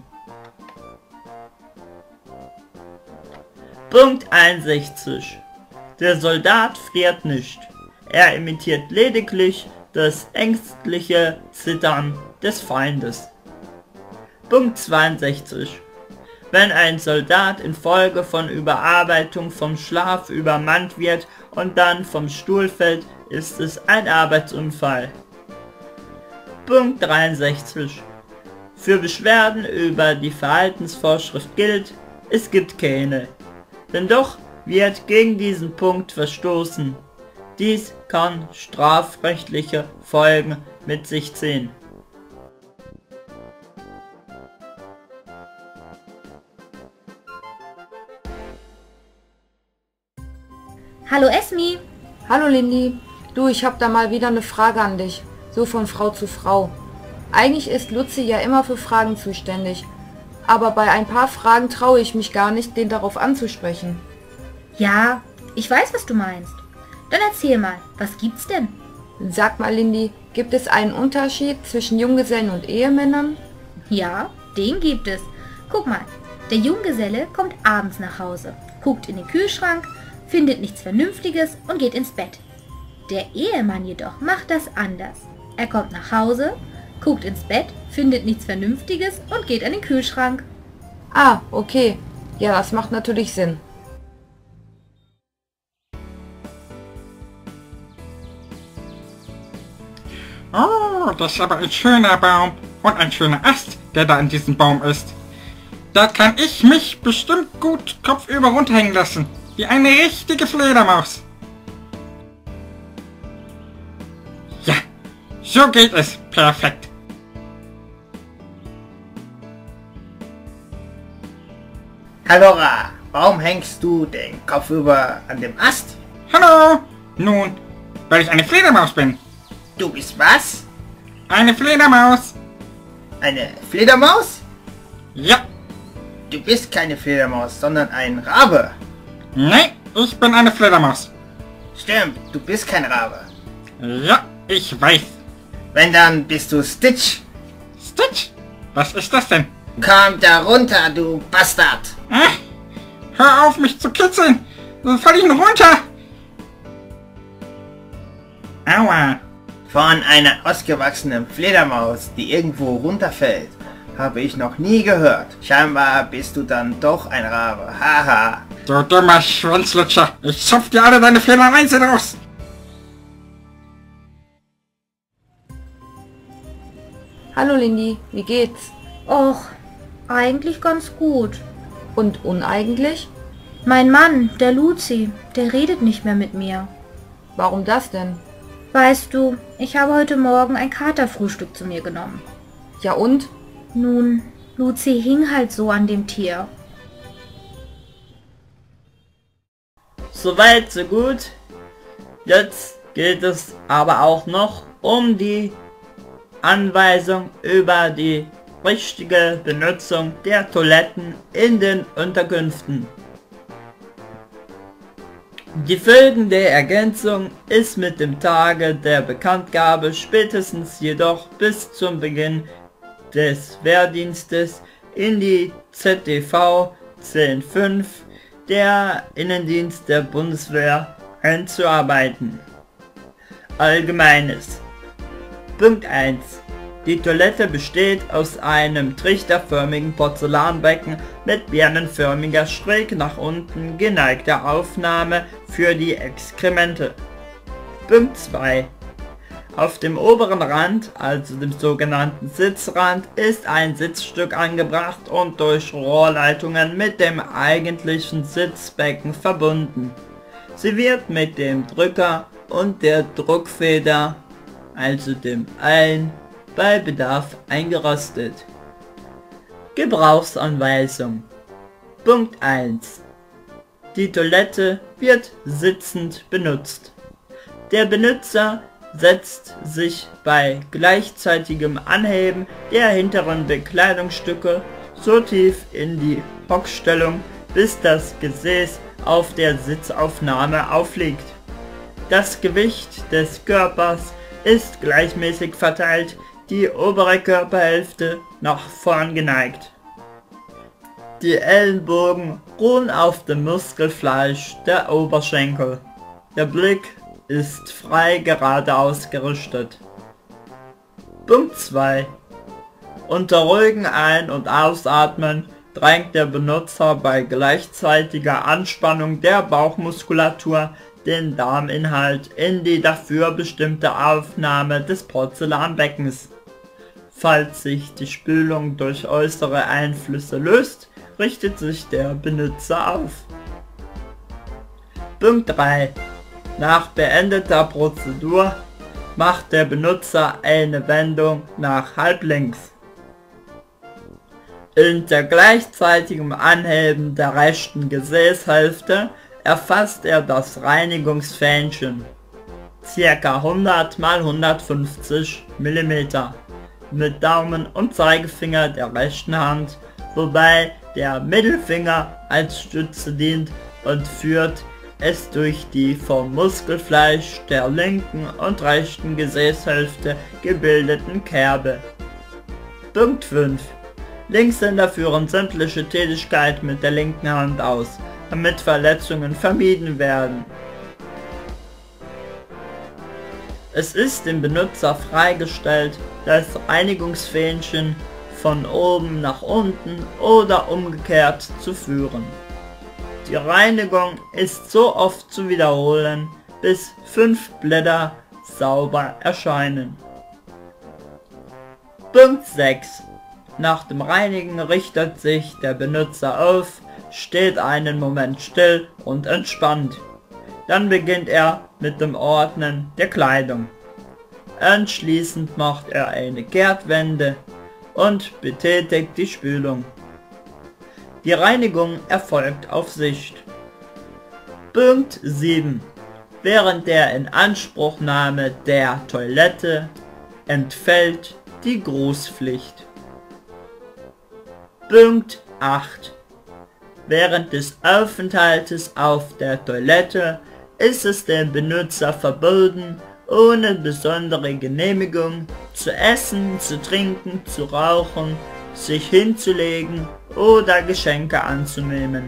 Punkt einundsechzig. Der Soldat friert nicht. Er imitiert lediglich das ängstliche Zittern des Feindes. Punkt zweiundsechzig. Wenn ein Soldat infolge von Überarbeitung vom Schlaf übermannt wird und dann vom Stuhl fällt, ist es ein Arbeitsunfall. Punkt dreiundsechzig. Für Beschwerden über die Verhaltensvorschrift gilt, es gibt keine. Denn doch wird gegen diesen Punkt verstoßen. Dies kann strafrechtliche Folgen mit sich ziehen. Hallo Esmi. Hallo Lindy. Du, ich habe da mal wieder eine Frage an dich. So von Frau zu Frau. Eigentlich ist Luzi ja immer für Fragen zuständig. Aber bei ein paar Fragen traue ich mich gar nicht, den darauf anzusprechen. Ja, ich weiß, was du meinst. Dann erzähl mal, was gibt's denn? Sag mal, Lindy, gibt es einen Unterschied zwischen Junggesellen und Ehemännern? Ja, den gibt es. Guck mal, der Junggeselle kommt abends nach Hause, guckt in den Kühlschrank, findet nichts Vernünftiges und geht ins Bett. Der Ehemann jedoch macht das anders. Er kommt nach Hause, guckt ins Bett, findet nichts Vernünftiges und geht an den Kühlschrank. Ah, okay. Ja, das macht natürlich Sinn. Oh, das ist aber ein schöner Baum und ein schöner Ast, der da an diesem Baum ist. Da kann ich mich bestimmt gut kopfüber runterhängen lassen, wie eine richtige Fledermaus. Ja, so geht es. Perfekt. Allora, warum hängst du den Kopf über an dem Ast? Hallo. Nun, weil ich eine Fledermaus bin. Du bist was? Eine Fledermaus. Eine Fledermaus? Ja. Du bist keine Fledermaus, sondern ein Rabe. Nein, ich bin eine Fledermaus. Stimmt, du bist kein Rabe. Ja, ich weiß. Wenn, dann bist du Stitch. Stitch? Was ist das denn? Komm da runter, du Bastard. Ah, hör auf, mich zu kitzeln. Sonst fall ich noch runter. Aua. Von einer ausgewachsenen Fledermaus, die irgendwo runterfällt, habe ich noch nie gehört. Scheinbar bist du dann doch ein Rabe. Haha. Du dummer Schwanzlutscher. Ich zupf dir alle deine Federn einzeln raus. Hallo Lindy, wie geht's? Och, eigentlich ganz gut. Und uneigentlich? Mein Mann, der Luzi, der redet nicht mehr mit mir. Warum das denn? Weißt du, ich habe heute Morgen ein Katerfrühstück zu mir genommen. Ja und? Nun, Luzi hing halt so an dem Tier. Soweit, so gut. Jetzt geht es aber auch noch um die Anweisung über die richtige Benutzung der Toiletten in den Unterkünften. Die folgende Ergänzung ist mit dem Tage der Bekanntgabe spätestens jedoch bis zum Beginn des Wehrdienstes in die Z D V zehn Punkt fünf der Innendienst der Bundeswehr einzuarbeiten. Allgemeines. Punkt eins. Die Toilette besteht aus einem trichterförmigen Porzellanbecken mit birnenförmiger, schräg nach unten geneigter Aufnahme für die Exkremente. Punkt zwei. Auf dem oberen Rand, also dem sogenannten Sitzrand, ist ein Sitzstück angebracht und durch Rohrleitungen mit dem eigentlichen Sitzbecken verbunden. Sie wird mit dem Drücker und der Druckfeder, also dem Ein, bei Bedarf eingerostet. Gebrauchsanweisung. Punkt eins. Die Toilette wird sitzend benutzt. Der Benutzer setzt sich bei gleichzeitigem Anheben der hinteren Bekleidungsstücke so tief in die Hockstellung, bis das Gesäß auf der Sitzaufnahme aufliegt. Das Gewicht des Körpers ist gleichmäßig verteilt, die obere Körperhälfte nach vorn geneigt. Die Ellenbogen ruhen auf dem Muskelfleisch der Oberschenkel. Der Blick ist frei geradeaus gerichtet. Punkt zwei. Unter ruhigem Ein- und Ausatmen drängt der Benutzer bei gleichzeitiger Anspannung der Bauchmuskulatur den Darminhalt in die dafür bestimmte Aufnahme des Porzellanbeckens. Falls sich die Spülung durch äußere Einflüsse löst, richtet sich der Benutzer auf. Punkt drei. Nach beendeter Prozedur macht der Benutzer eine Wendung nach halblinks. Unter gleichzeitigem Anheben der rechten Gesäßhälfte erfasst er das Reinigungsfähnchen, ca. hundert mal hundertfünfzig Millimeter, mit Daumen und Zeigefinger der rechten Hand, wobei der Mittelfinger als Stütze dient und führt es durch die vom Muskelfleisch der linken und rechten Gesäßhälfte gebildeten Kerbe. Punkt fünf. Linkshänder führen sämtliche Tätigkeit mit der linken Hand aus, damit Verletzungen vermieden werden. Es ist dem Benutzer freigestellt, das Reinigungsfähnchen von oben nach unten oder umgekehrt zu führen. Die Reinigung ist so oft zu wiederholen, bis fünf Blätter sauber erscheinen. Punkt sechs. Nach dem Reinigen richtet sich der Benutzer auf, steht einen Moment still und entspannt. Dann beginnt er mit dem Ordnen der Kleidung. Anschließend macht er eine Kehrtwende und betätigt die Spülung. Die Reinigung erfolgt auf Sicht. Punkt sieben. Während der Inanspruchnahme der Toilette entfällt die Grußpflicht. Punkt acht. Während des Aufenthaltes auf der Toilette ist es dem Benutzer verboten, ohne besondere Genehmigung zu essen, zu trinken, zu rauchen, sich hinzulegen oder Geschenke anzunehmen.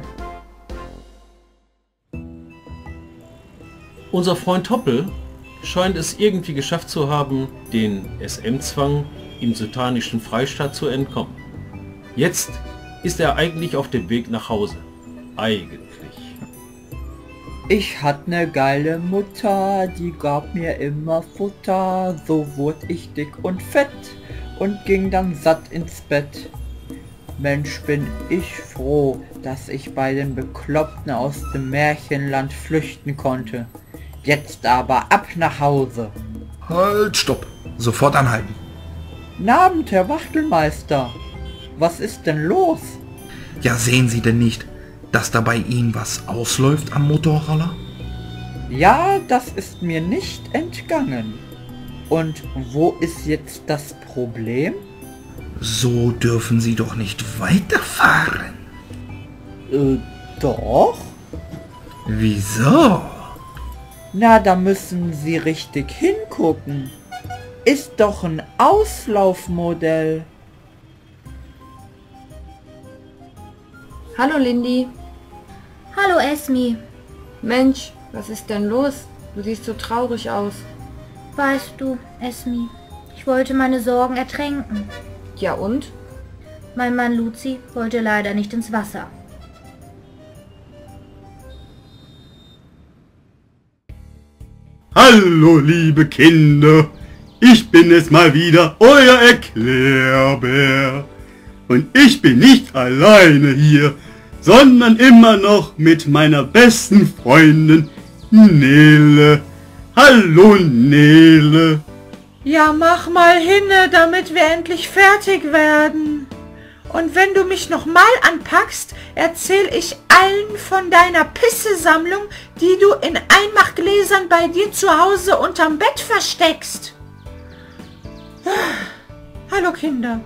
Unser Freund Hoppel scheint es irgendwie geschafft zu haben, den S M-Zwang im sutanischen Freistaat zu entkommen. Jetzt ist er eigentlich auf dem Weg nach Hause. Eigentlich. Ich hatte ne geile Mutter, die gab mir immer Futter, so wurde ich dick und fett und ging dann satt ins Bett. Mensch, bin ich froh, dass ich bei den Bekloppten aus dem Märchenland flüchten konnte. Jetzt aber ab nach Hause. Halt, stopp. Sofort anhalten. Guten Abend, Herr Wachtelmeister. Was ist denn los? Ja, sehen Sie denn nicht, dass da bei Ihnen was ausläuft am Motorroller? Ja, das ist mir nicht entgangen. Und wo ist jetzt das Problem? So dürfen Sie doch nicht weiterfahren. Äh, doch? Wieso? Na, da müssen Sie richtig hingucken. Ist doch ein Auslaufmodell. Hallo Lindy. Hallo Esmi. Mensch, was ist denn los? Du siehst so traurig aus. Weißt du, Esmi, ich wollte meine Sorgen ertränken. Ja und? Mein Mann Luzi wollte leider nicht ins Wasser. Hallo liebe Kinder, ich bin es mal wieder, euer Erklärbär. Und ich bin nicht alleine hier, sondern immer noch mit meiner besten Freundin Nele. Hallo Nele. Ja, mach mal hinne, damit wir endlich fertig werden. Und wenn du mich noch mal anpackst, erzähl ich allen von deiner Pissesammlung, die du in Einmachgläsern bei dir zu Hause unterm Bett versteckst. Hallo Kinder.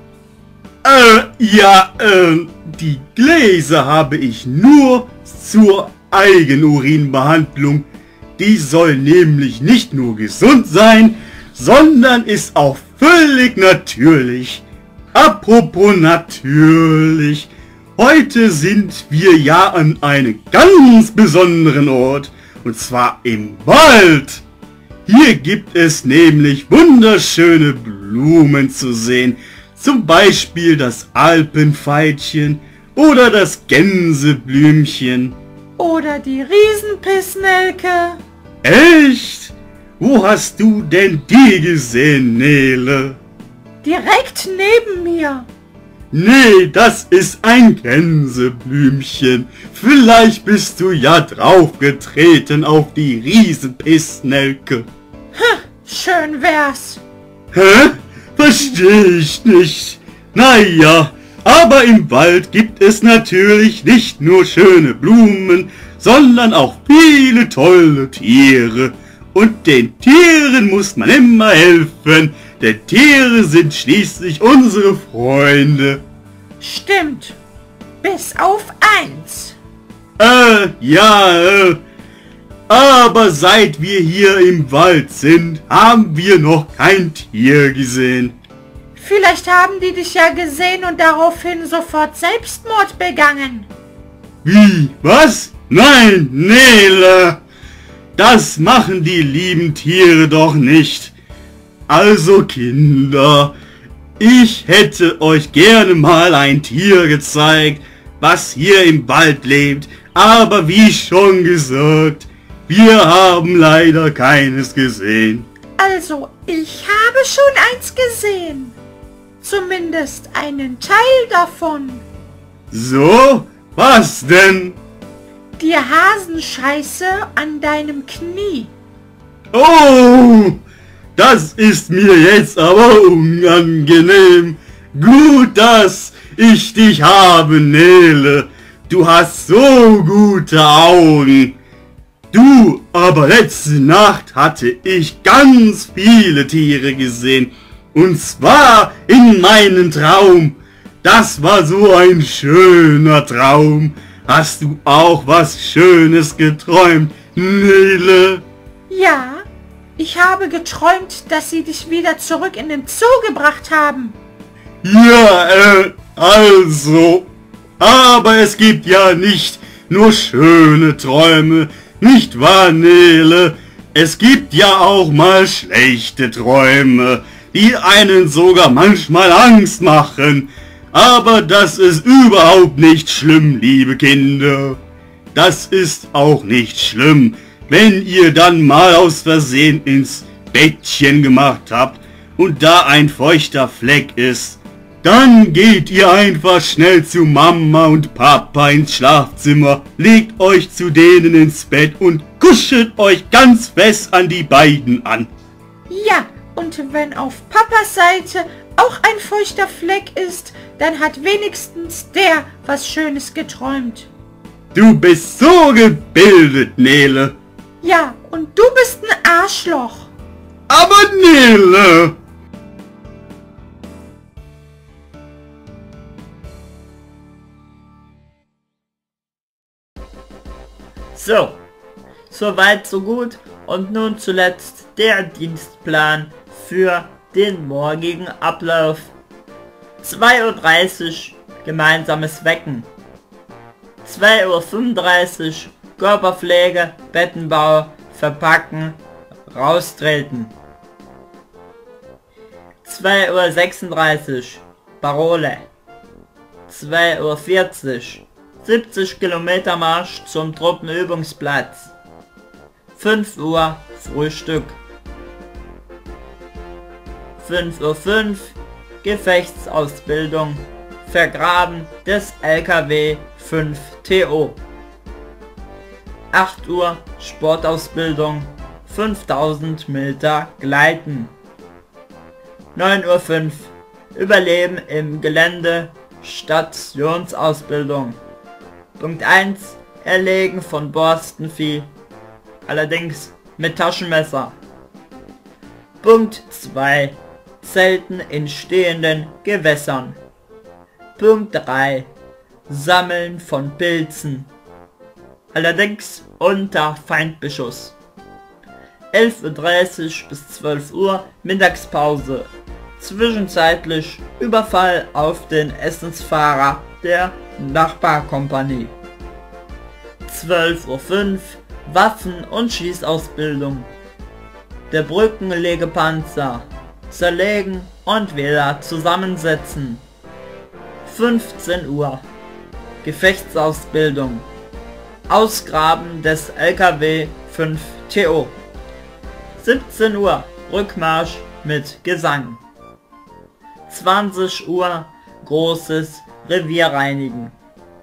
Äh, ja, äh, die Gläser habe ich nur zur Eigenurinbehandlung. Die soll nämlich nicht nur gesund sein, sondern ist auch völlig natürlich. Apropos natürlich, heute sind wir ja an einem ganz besonderen Ort, und zwar im Wald. Hier gibt es nämlich wunderschöne Blumen zu sehen, zum Beispiel das Alpenveilchen oder das Gänseblümchen. Oder die Riesenpissnelke. Echt? Wo hast du denn die gesehen, Nele? Direkt neben mir. Nee, das ist ein Gänseblümchen. Vielleicht bist du ja draufgetreten auf die Riesenpissnelke. Schön wär's. Hä? Versteh ich nicht. Naja, aber im Wald gibt es natürlich nicht nur schöne Blumen, sondern auch viele tolle Tiere. Und den Tieren muss man immer helfen, denn Tiere sind schließlich unsere Freunde. Stimmt. Bis auf eins. Äh, ja, äh. Aber seit wir hier im Wald sind, haben wir noch kein Tier gesehen. Vielleicht haben die dich ja gesehen und daraufhin sofort Selbstmord begangen. Wie? Was? Nein, Nele! Das machen die lieben Tiere doch nicht. Also Kinder, ich hätte euch gerne mal ein Tier gezeigt, was hier im Wald lebt. Aber wie schon gesagt, wir haben leider keines gesehen. Also, ich habe schon eins gesehen. Zumindest einen Teil davon. So? Was denn? Die Hasenscheiße an deinem Knie. Oh, das ist mir jetzt aber unangenehm. Gut, dass ich dich habe, Nele. Du hast so gute Augen. Du, aber letzte Nacht hatte ich ganz viele Tiere gesehen. Und zwar in meinem Traum. Das war so ein schöner Traum. Hast du auch was Schönes geträumt, Nele? Ja, ich habe geträumt, dass sie dich wieder zurück in den Zoo gebracht haben. Ja, äh, also. Aber es gibt ja nicht nur schöne Träume, nicht wahr, Nele? Es gibt ja auch mal schlechte Träume, die einen sogar manchmal Angst machen. Aber das ist überhaupt nicht schlimm, liebe Kinder. Das ist auch nicht schlimm, wenn ihr dann mal aus Versehen ins Bettchen gemacht habt und da ein feuchter Fleck ist. Dann geht ihr einfach schnell zu Mama und Papa ins Schlafzimmer, legt euch zu denen ins Bett und kuschelt euch ganz fest an die beiden an. Ja, und wenn auf Papas Seite auch ein feuchter Fleck ist, dann hat wenigstens der was Schönes geträumt. Du bist so gebildet, Nele. Ja, und du bist ein Arschloch. Aber Nele! So, soweit so gut. Und nun zuletzt der Dienstplan für den morgigen Ablauf. zwei Uhr dreißig gemeinsames Wecken. zwei Uhr fünfunddreißig Körperpflege, Bettenbau, verpacken, raustreten. zwei Uhr sechsunddreißig Parole. zwei Uhr vierzig siebzig Kilometer Marsch zum Truppenübungsplatz. fünf Uhr Frühstück. fünf Uhr fünf Gefechtsausbildung. Vergraben des L K W fünf T O. acht Uhr Sportausbildung. fünftausend Meter Gleiten. neun Uhr fünf Überleben im Gelände. Stationsausbildung. Punkt eins Erlegen von Borstenvieh. Allerdings mit Taschenmesser. Punkt zwei Zelten in stehenden Gewässern. Punkt drei Sammeln von Pilzen. Allerdings unter Feindbeschuss. elf Uhr dreißig bis zwölf Uhr Mittagspause. Zwischenzeitlich Überfall auf den Essensfahrer der Nachbarkompanie. zwölf Uhr fünf Waffen- und Schießausbildung. Der Brückenlegepanzer. Zerlegen und wieder zusammensetzen. fünfzehn Uhr Gefechtsausbildung. Ausgraben des L K W fünf T O. siebzehn Uhr Rückmarsch mit Gesang. zwanzig Uhr großes Revier reinigen.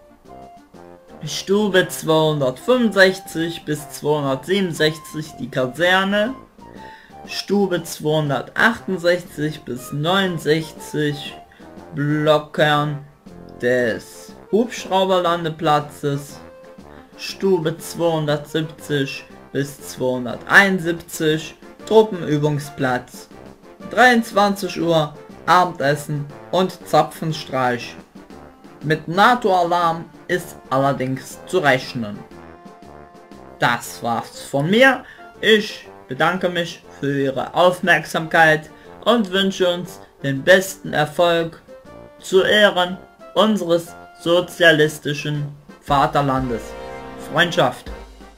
Stube zweihundertfünfundsechzig bis zweihundertsiebenundsechzig die Kaserne. Stube zweihundertachtundsechzig bis neunundsechzig Blockern des Hubschrauberlandeplatzes. Stube zweihundertsiebzig bis zweihunderteinundsiebzig Truppenübungsplatz. dreiundzwanzig Uhr Abendessen und Zapfenstreich. Mit NATO-Alarm ist allerdings zu rechnen. Das war's von mir. Ich bedanke mich für Ihre Aufmerksamkeit und wünsche uns den besten Erfolg zu Ehren unseres sozialistischen Vaterlandes. Freundschaft.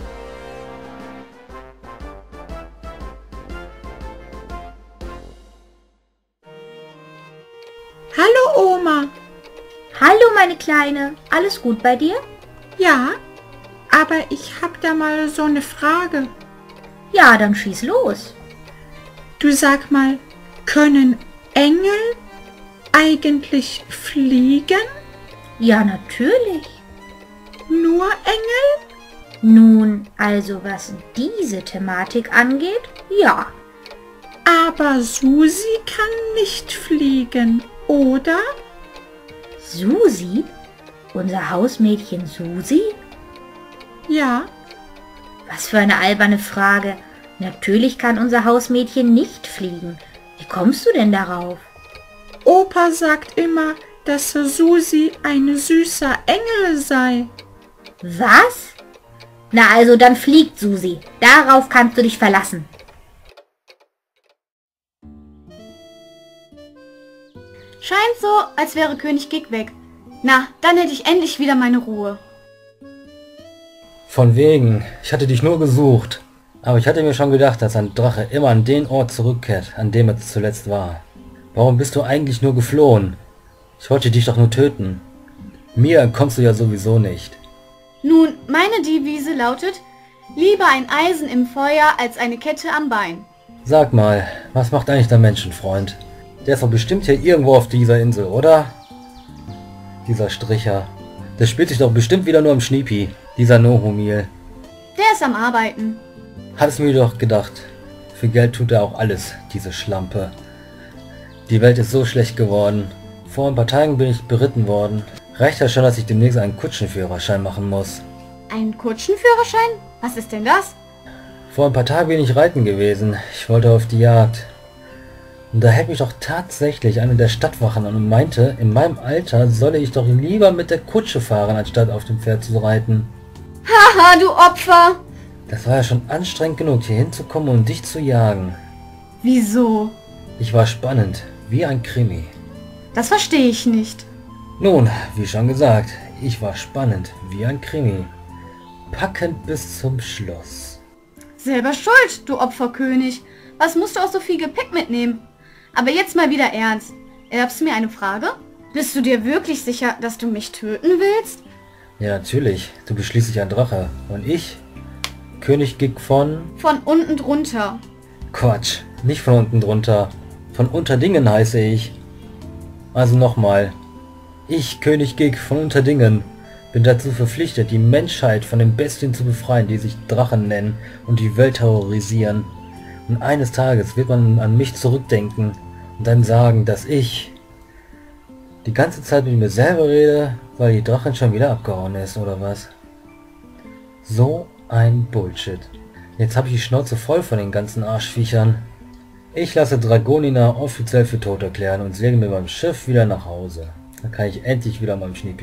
Hallo Oma. Hallo meine Kleine, alles gut bei dir? Ja, aber ich hab da mal so eine Frage. Ja, dann schieß los. Du sag mal, können Engel eigentlich fliegen? Ja, natürlich. Nur Engel? Nun, also was diese Thematik angeht, ja. Aber Susi kann nicht fliegen, oder? Susi? Unser Hausmädchen Susi? Ja. Was für eine alberne Frage. Natürlich kann unser Hausmädchen nicht fliegen. Wie kommst du denn darauf? Opa sagt immer, dass Susi ein süßer Engel sei. Was? Na also, dann fliegt Susi. Darauf kannst du dich verlassen. Scheint so, als wäre König Gig weg. Na, dann hätte ich endlich wieder meine Ruhe. Von wegen, ich hatte dich nur gesucht. Aber ich hatte mir schon gedacht, dass ein Drache immer an den Ort zurückkehrt, an dem er zuletzt war. Warum bist du eigentlich nur geflohen? Ich wollte dich doch nur töten. Mir kommst du ja sowieso nicht. Nun, meine Devise lautet, lieber ein Eisen im Feuer als eine Kette am Bein. Sag mal, was macht eigentlich der Menschenfreund? Der ist doch bestimmt hier irgendwo auf dieser Insel, oder? Dieser Stricher. Der spielt sich doch bestimmt wieder nur im Schniepi. Dieser Nohumil. Der ist am Arbeiten. Hat es mir doch gedacht. Für Geld tut er auch alles, diese Schlampe. Die Welt ist so schlecht geworden. Vor ein paar Tagen bin ich beritten worden. Reicht ja schon, dass ich demnächst einen Kutschenführerschein machen muss. Ein Kutschenführerschein? Was ist denn das? Vor ein paar Tagen bin ich reiten gewesen. Ich wollte auf die Jagd. Und da hält mich doch tatsächlich eine der Stadtwachen an und meinte, in meinem Alter solle ich doch lieber mit der Kutsche fahren, anstatt auf dem Pferd zu reiten. Haha, du Opfer! Das war ja schon anstrengend genug, hier hinzukommen und dich zu jagen. Wieso? Ich war spannend, wie ein Krimi. Das verstehe ich nicht. Nun, wie schon gesagt, Ich war spannend, wie ein Krimi. Packend bis zum Schluss. Selber schuld, du Opferkönig. Was musst du auch so viel Gepäck mitnehmen? Aber jetzt mal wieder ernst. Erlaubst du mir eine Frage? Bist du dir wirklich sicher, dass du mich töten willst? Ja, natürlich. Du bist schließlich ein Drache. Und ich? König Gig von... Von unten drunter. Quatsch, nicht von unten drunter. Von Unterdingen heiße ich. Also nochmal. Ich, König Gig von Unterdingen, bin dazu verpflichtet, die Menschheit von den Bestien zu befreien, die sich Drachen nennen und die Welt terrorisieren. Und eines Tages wird man an mich zurückdenken und dann sagen, dass ich die ganze Zeit mit mir selber rede, weil die Drachin schon wieder abgehauen ist, oder was? So ein Bullshit. Jetzt habe ich die Schnauze voll von den ganzen Arschviechern. Ich lasse Dragonina offiziell für tot erklären und segel mit meinem Schiff wieder nach Hause. Dann kann ich endlich wieder meinem Schniepi.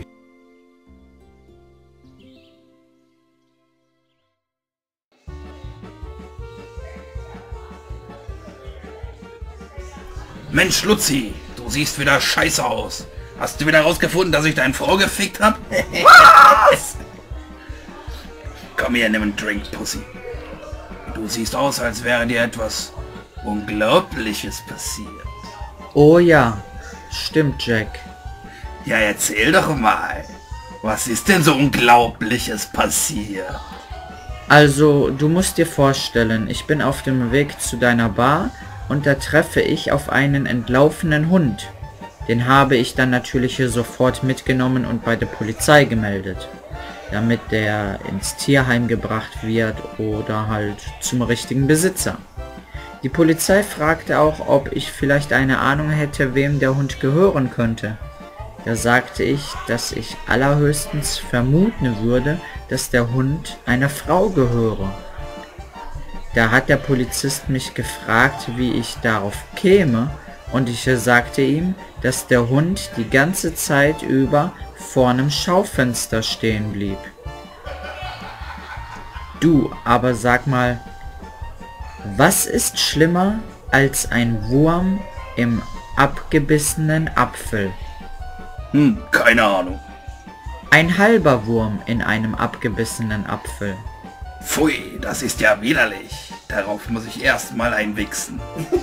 Mensch, Luzi, du siehst wieder scheiße aus. Hast du wieder rausgefunden, dass ich deine Frau gefickt hab? Was? Komm hier, nimm einen Drink, Pussy. Du siehst aus, als wäre dir etwas Unglaubliches passiert. Oh ja, stimmt, Jack. Ja, erzähl doch mal. Was ist denn so Unglaubliches passiert? Also, du musst dir vorstellen, ich bin auf dem Weg zu deiner Bar und da treffe ich auf einen entlaufenen Hund. Den habe ich dann natürlich hier sofort mitgenommen und bei der Polizei gemeldet, damit der ins Tierheim gebracht wird oder halt zum richtigen Besitzer. Die Polizei fragte auch, ob ich vielleicht eine Ahnung hätte, wem der Hund gehören könnte. Da sagte ich, dass ich allerhöchstens vermuten würde, dass der Hund einer Frau gehöre. Da hat der Polizist mich gefragt, wie ich darauf käme, und ich sagte ihm, dass der Hund die ganze Zeit über vor einem Schaufenster stehen blieb. Du, aber sag mal, was ist schlimmer als ein Wurm im abgebissenen Apfel? Hm, keine Ahnung. Ein halber Wurm in einem abgebissenen Apfel. Pfui, das ist ja widerlich. Darauf muss ich erstmal einwichsen.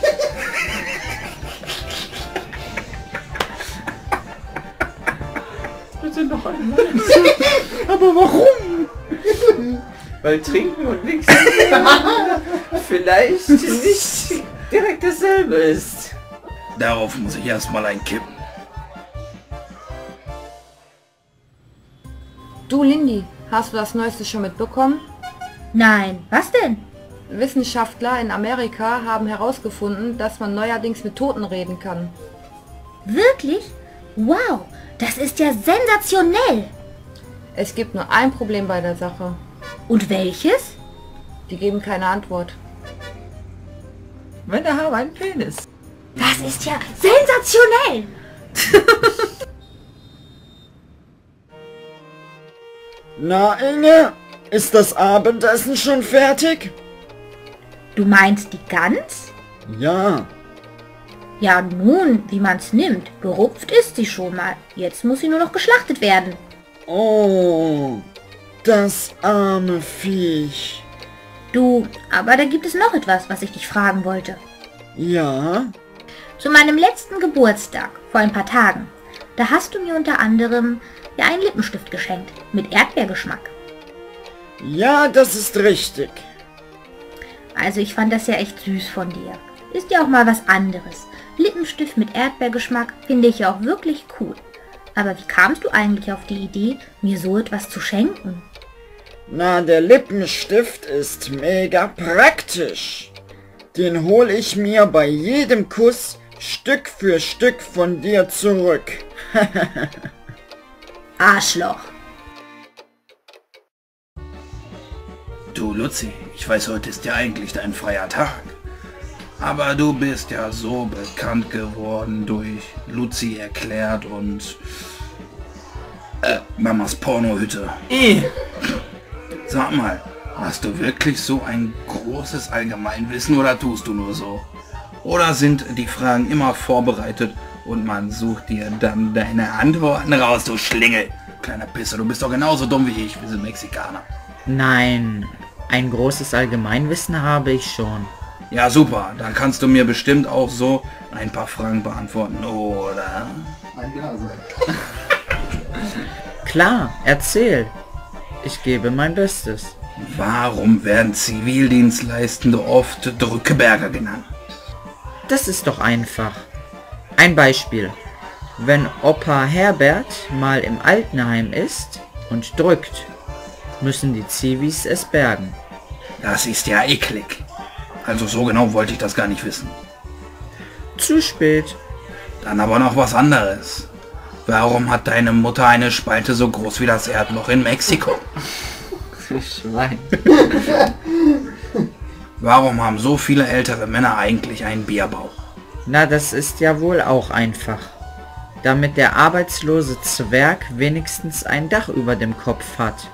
Bitte noch einmal. Aber warum? Weil trinken und wichsen vielleicht nicht direkt dasselbe ist. Darauf muss ich erstmal einkippen. Du, Lindy, hast du das Neueste schon mitbekommen? Nein, was denn? Wissenschaftler in Amerika haben herausgefunden, dass man neuerdings mit Toten reden kann. Wirklich? Wow, das ist ja sensationell. Es gibt nur ein Problem bei der Sache. Und welches? Die geben keine Antwort. Männer haben einen Penis. Das ist ja sensationell. Na, Inge, ist das Abendessen schon fertig? Du meinst die Gans? Ja. Ja nun, wie man's nimmt. Gerupft ist sie schon mal. Jetzt muss sie nur noch geschlachtet werden. Oh, das arme Viech. Du, aber da gibt es noch etwas, was ich dich fragen wollte. Ja? Zu meinem letzten Geburtstag, vor ein paar Tagen, da hast du mir unter anderem ja einen Lippenstift geschenkt, mit Erdbeergeschmack. Ja, das ist richtig. Also ich fand das ja echt süß von dir. Ist ja auch mal was anderes. Lippenstift mit Erdbeergeschmack finde ich ja auch wirklich cool. Aber wie kamst du eigentlich auf die Idee, mir so etwas zu schenken? Na, der Lippenstift ist mega praktisch. Den hole ich mir bei jedem Kuss Stück für Stück von dir zurück. Arschloch. Du, Luzi, ich weiß, heute ist ja eigentlich dein freier Tag. Aber du bist ja so bekannt geworden durch Luzi erklärt und äh, Mamas Pornohütte. Eh. Sag mal, hast du wirklich so ein großes Allgemeinwissen oder tust du nur so? Oder sind die Fragen immer vorbereitet und man sucht dir dann deine Antworten raus, du Schlingel? kleiner Pisser, du bist doch genauso dumm wie ich, wir sind Mexikaner. Nein, ein großes Allgemeinwissen habe ich schon. Ja, super, dann kannst du mir bestimmt auch so ein paar Fragen beantworten, oder? Klar, erzähl. Ich gebe mein Bestes. Warum werden Zivildienstleistende oft Drückeberger genannt? Das ist doch einfach. Ein Beispiel. Wenn Opa Herbert mal im Altenheim ist und drückt, müssen die Zivis es bergen. Das ist ja eklig. Also so genau wollte ich das gar nicht wissen. Zu spät. Dann aber noch was anderes. Warum hat deine Mutter eine Spalte so groß wie das Erdloch in Mexiko? Schwein. Warum haben so viele ältere Männer eigentlich einen Bierbauch? Na, das ist ja wohl auch einfach. Damit der arbeitslose Zwerg wenigstens ein Dach über dem Kopf hat.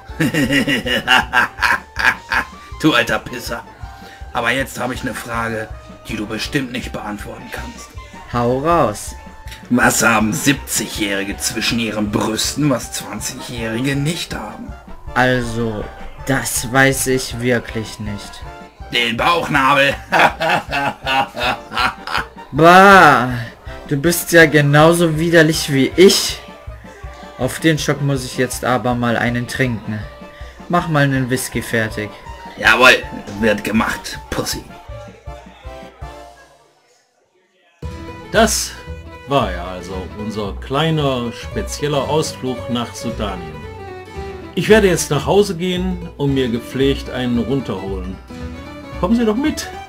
Du alter Pisser. Aber jetzt habe ich eine Frage, die du bestimmt nicht beantworten kannst. Hau raus. Was haben siebzigjährige zwischen ihren Brüsten, was zwanzigjährige nicht haben? Also, das weiß ich wirklich nicht. Den Bauchnabel. Bah, du bist ja genauso widerlich wie ich. Auf den Schock muss ich jetzt aber mal einen trinken. Mach mal einen Whisky fertig. Jawohl, wird gemacht, Pussy. Das war ja also unser kleiner, spezieller Ausflug nach Sudanien. Ich werde jetzt nach Hause gehen und mir gepflegt einen runterholen. Kommen Sie doch mit!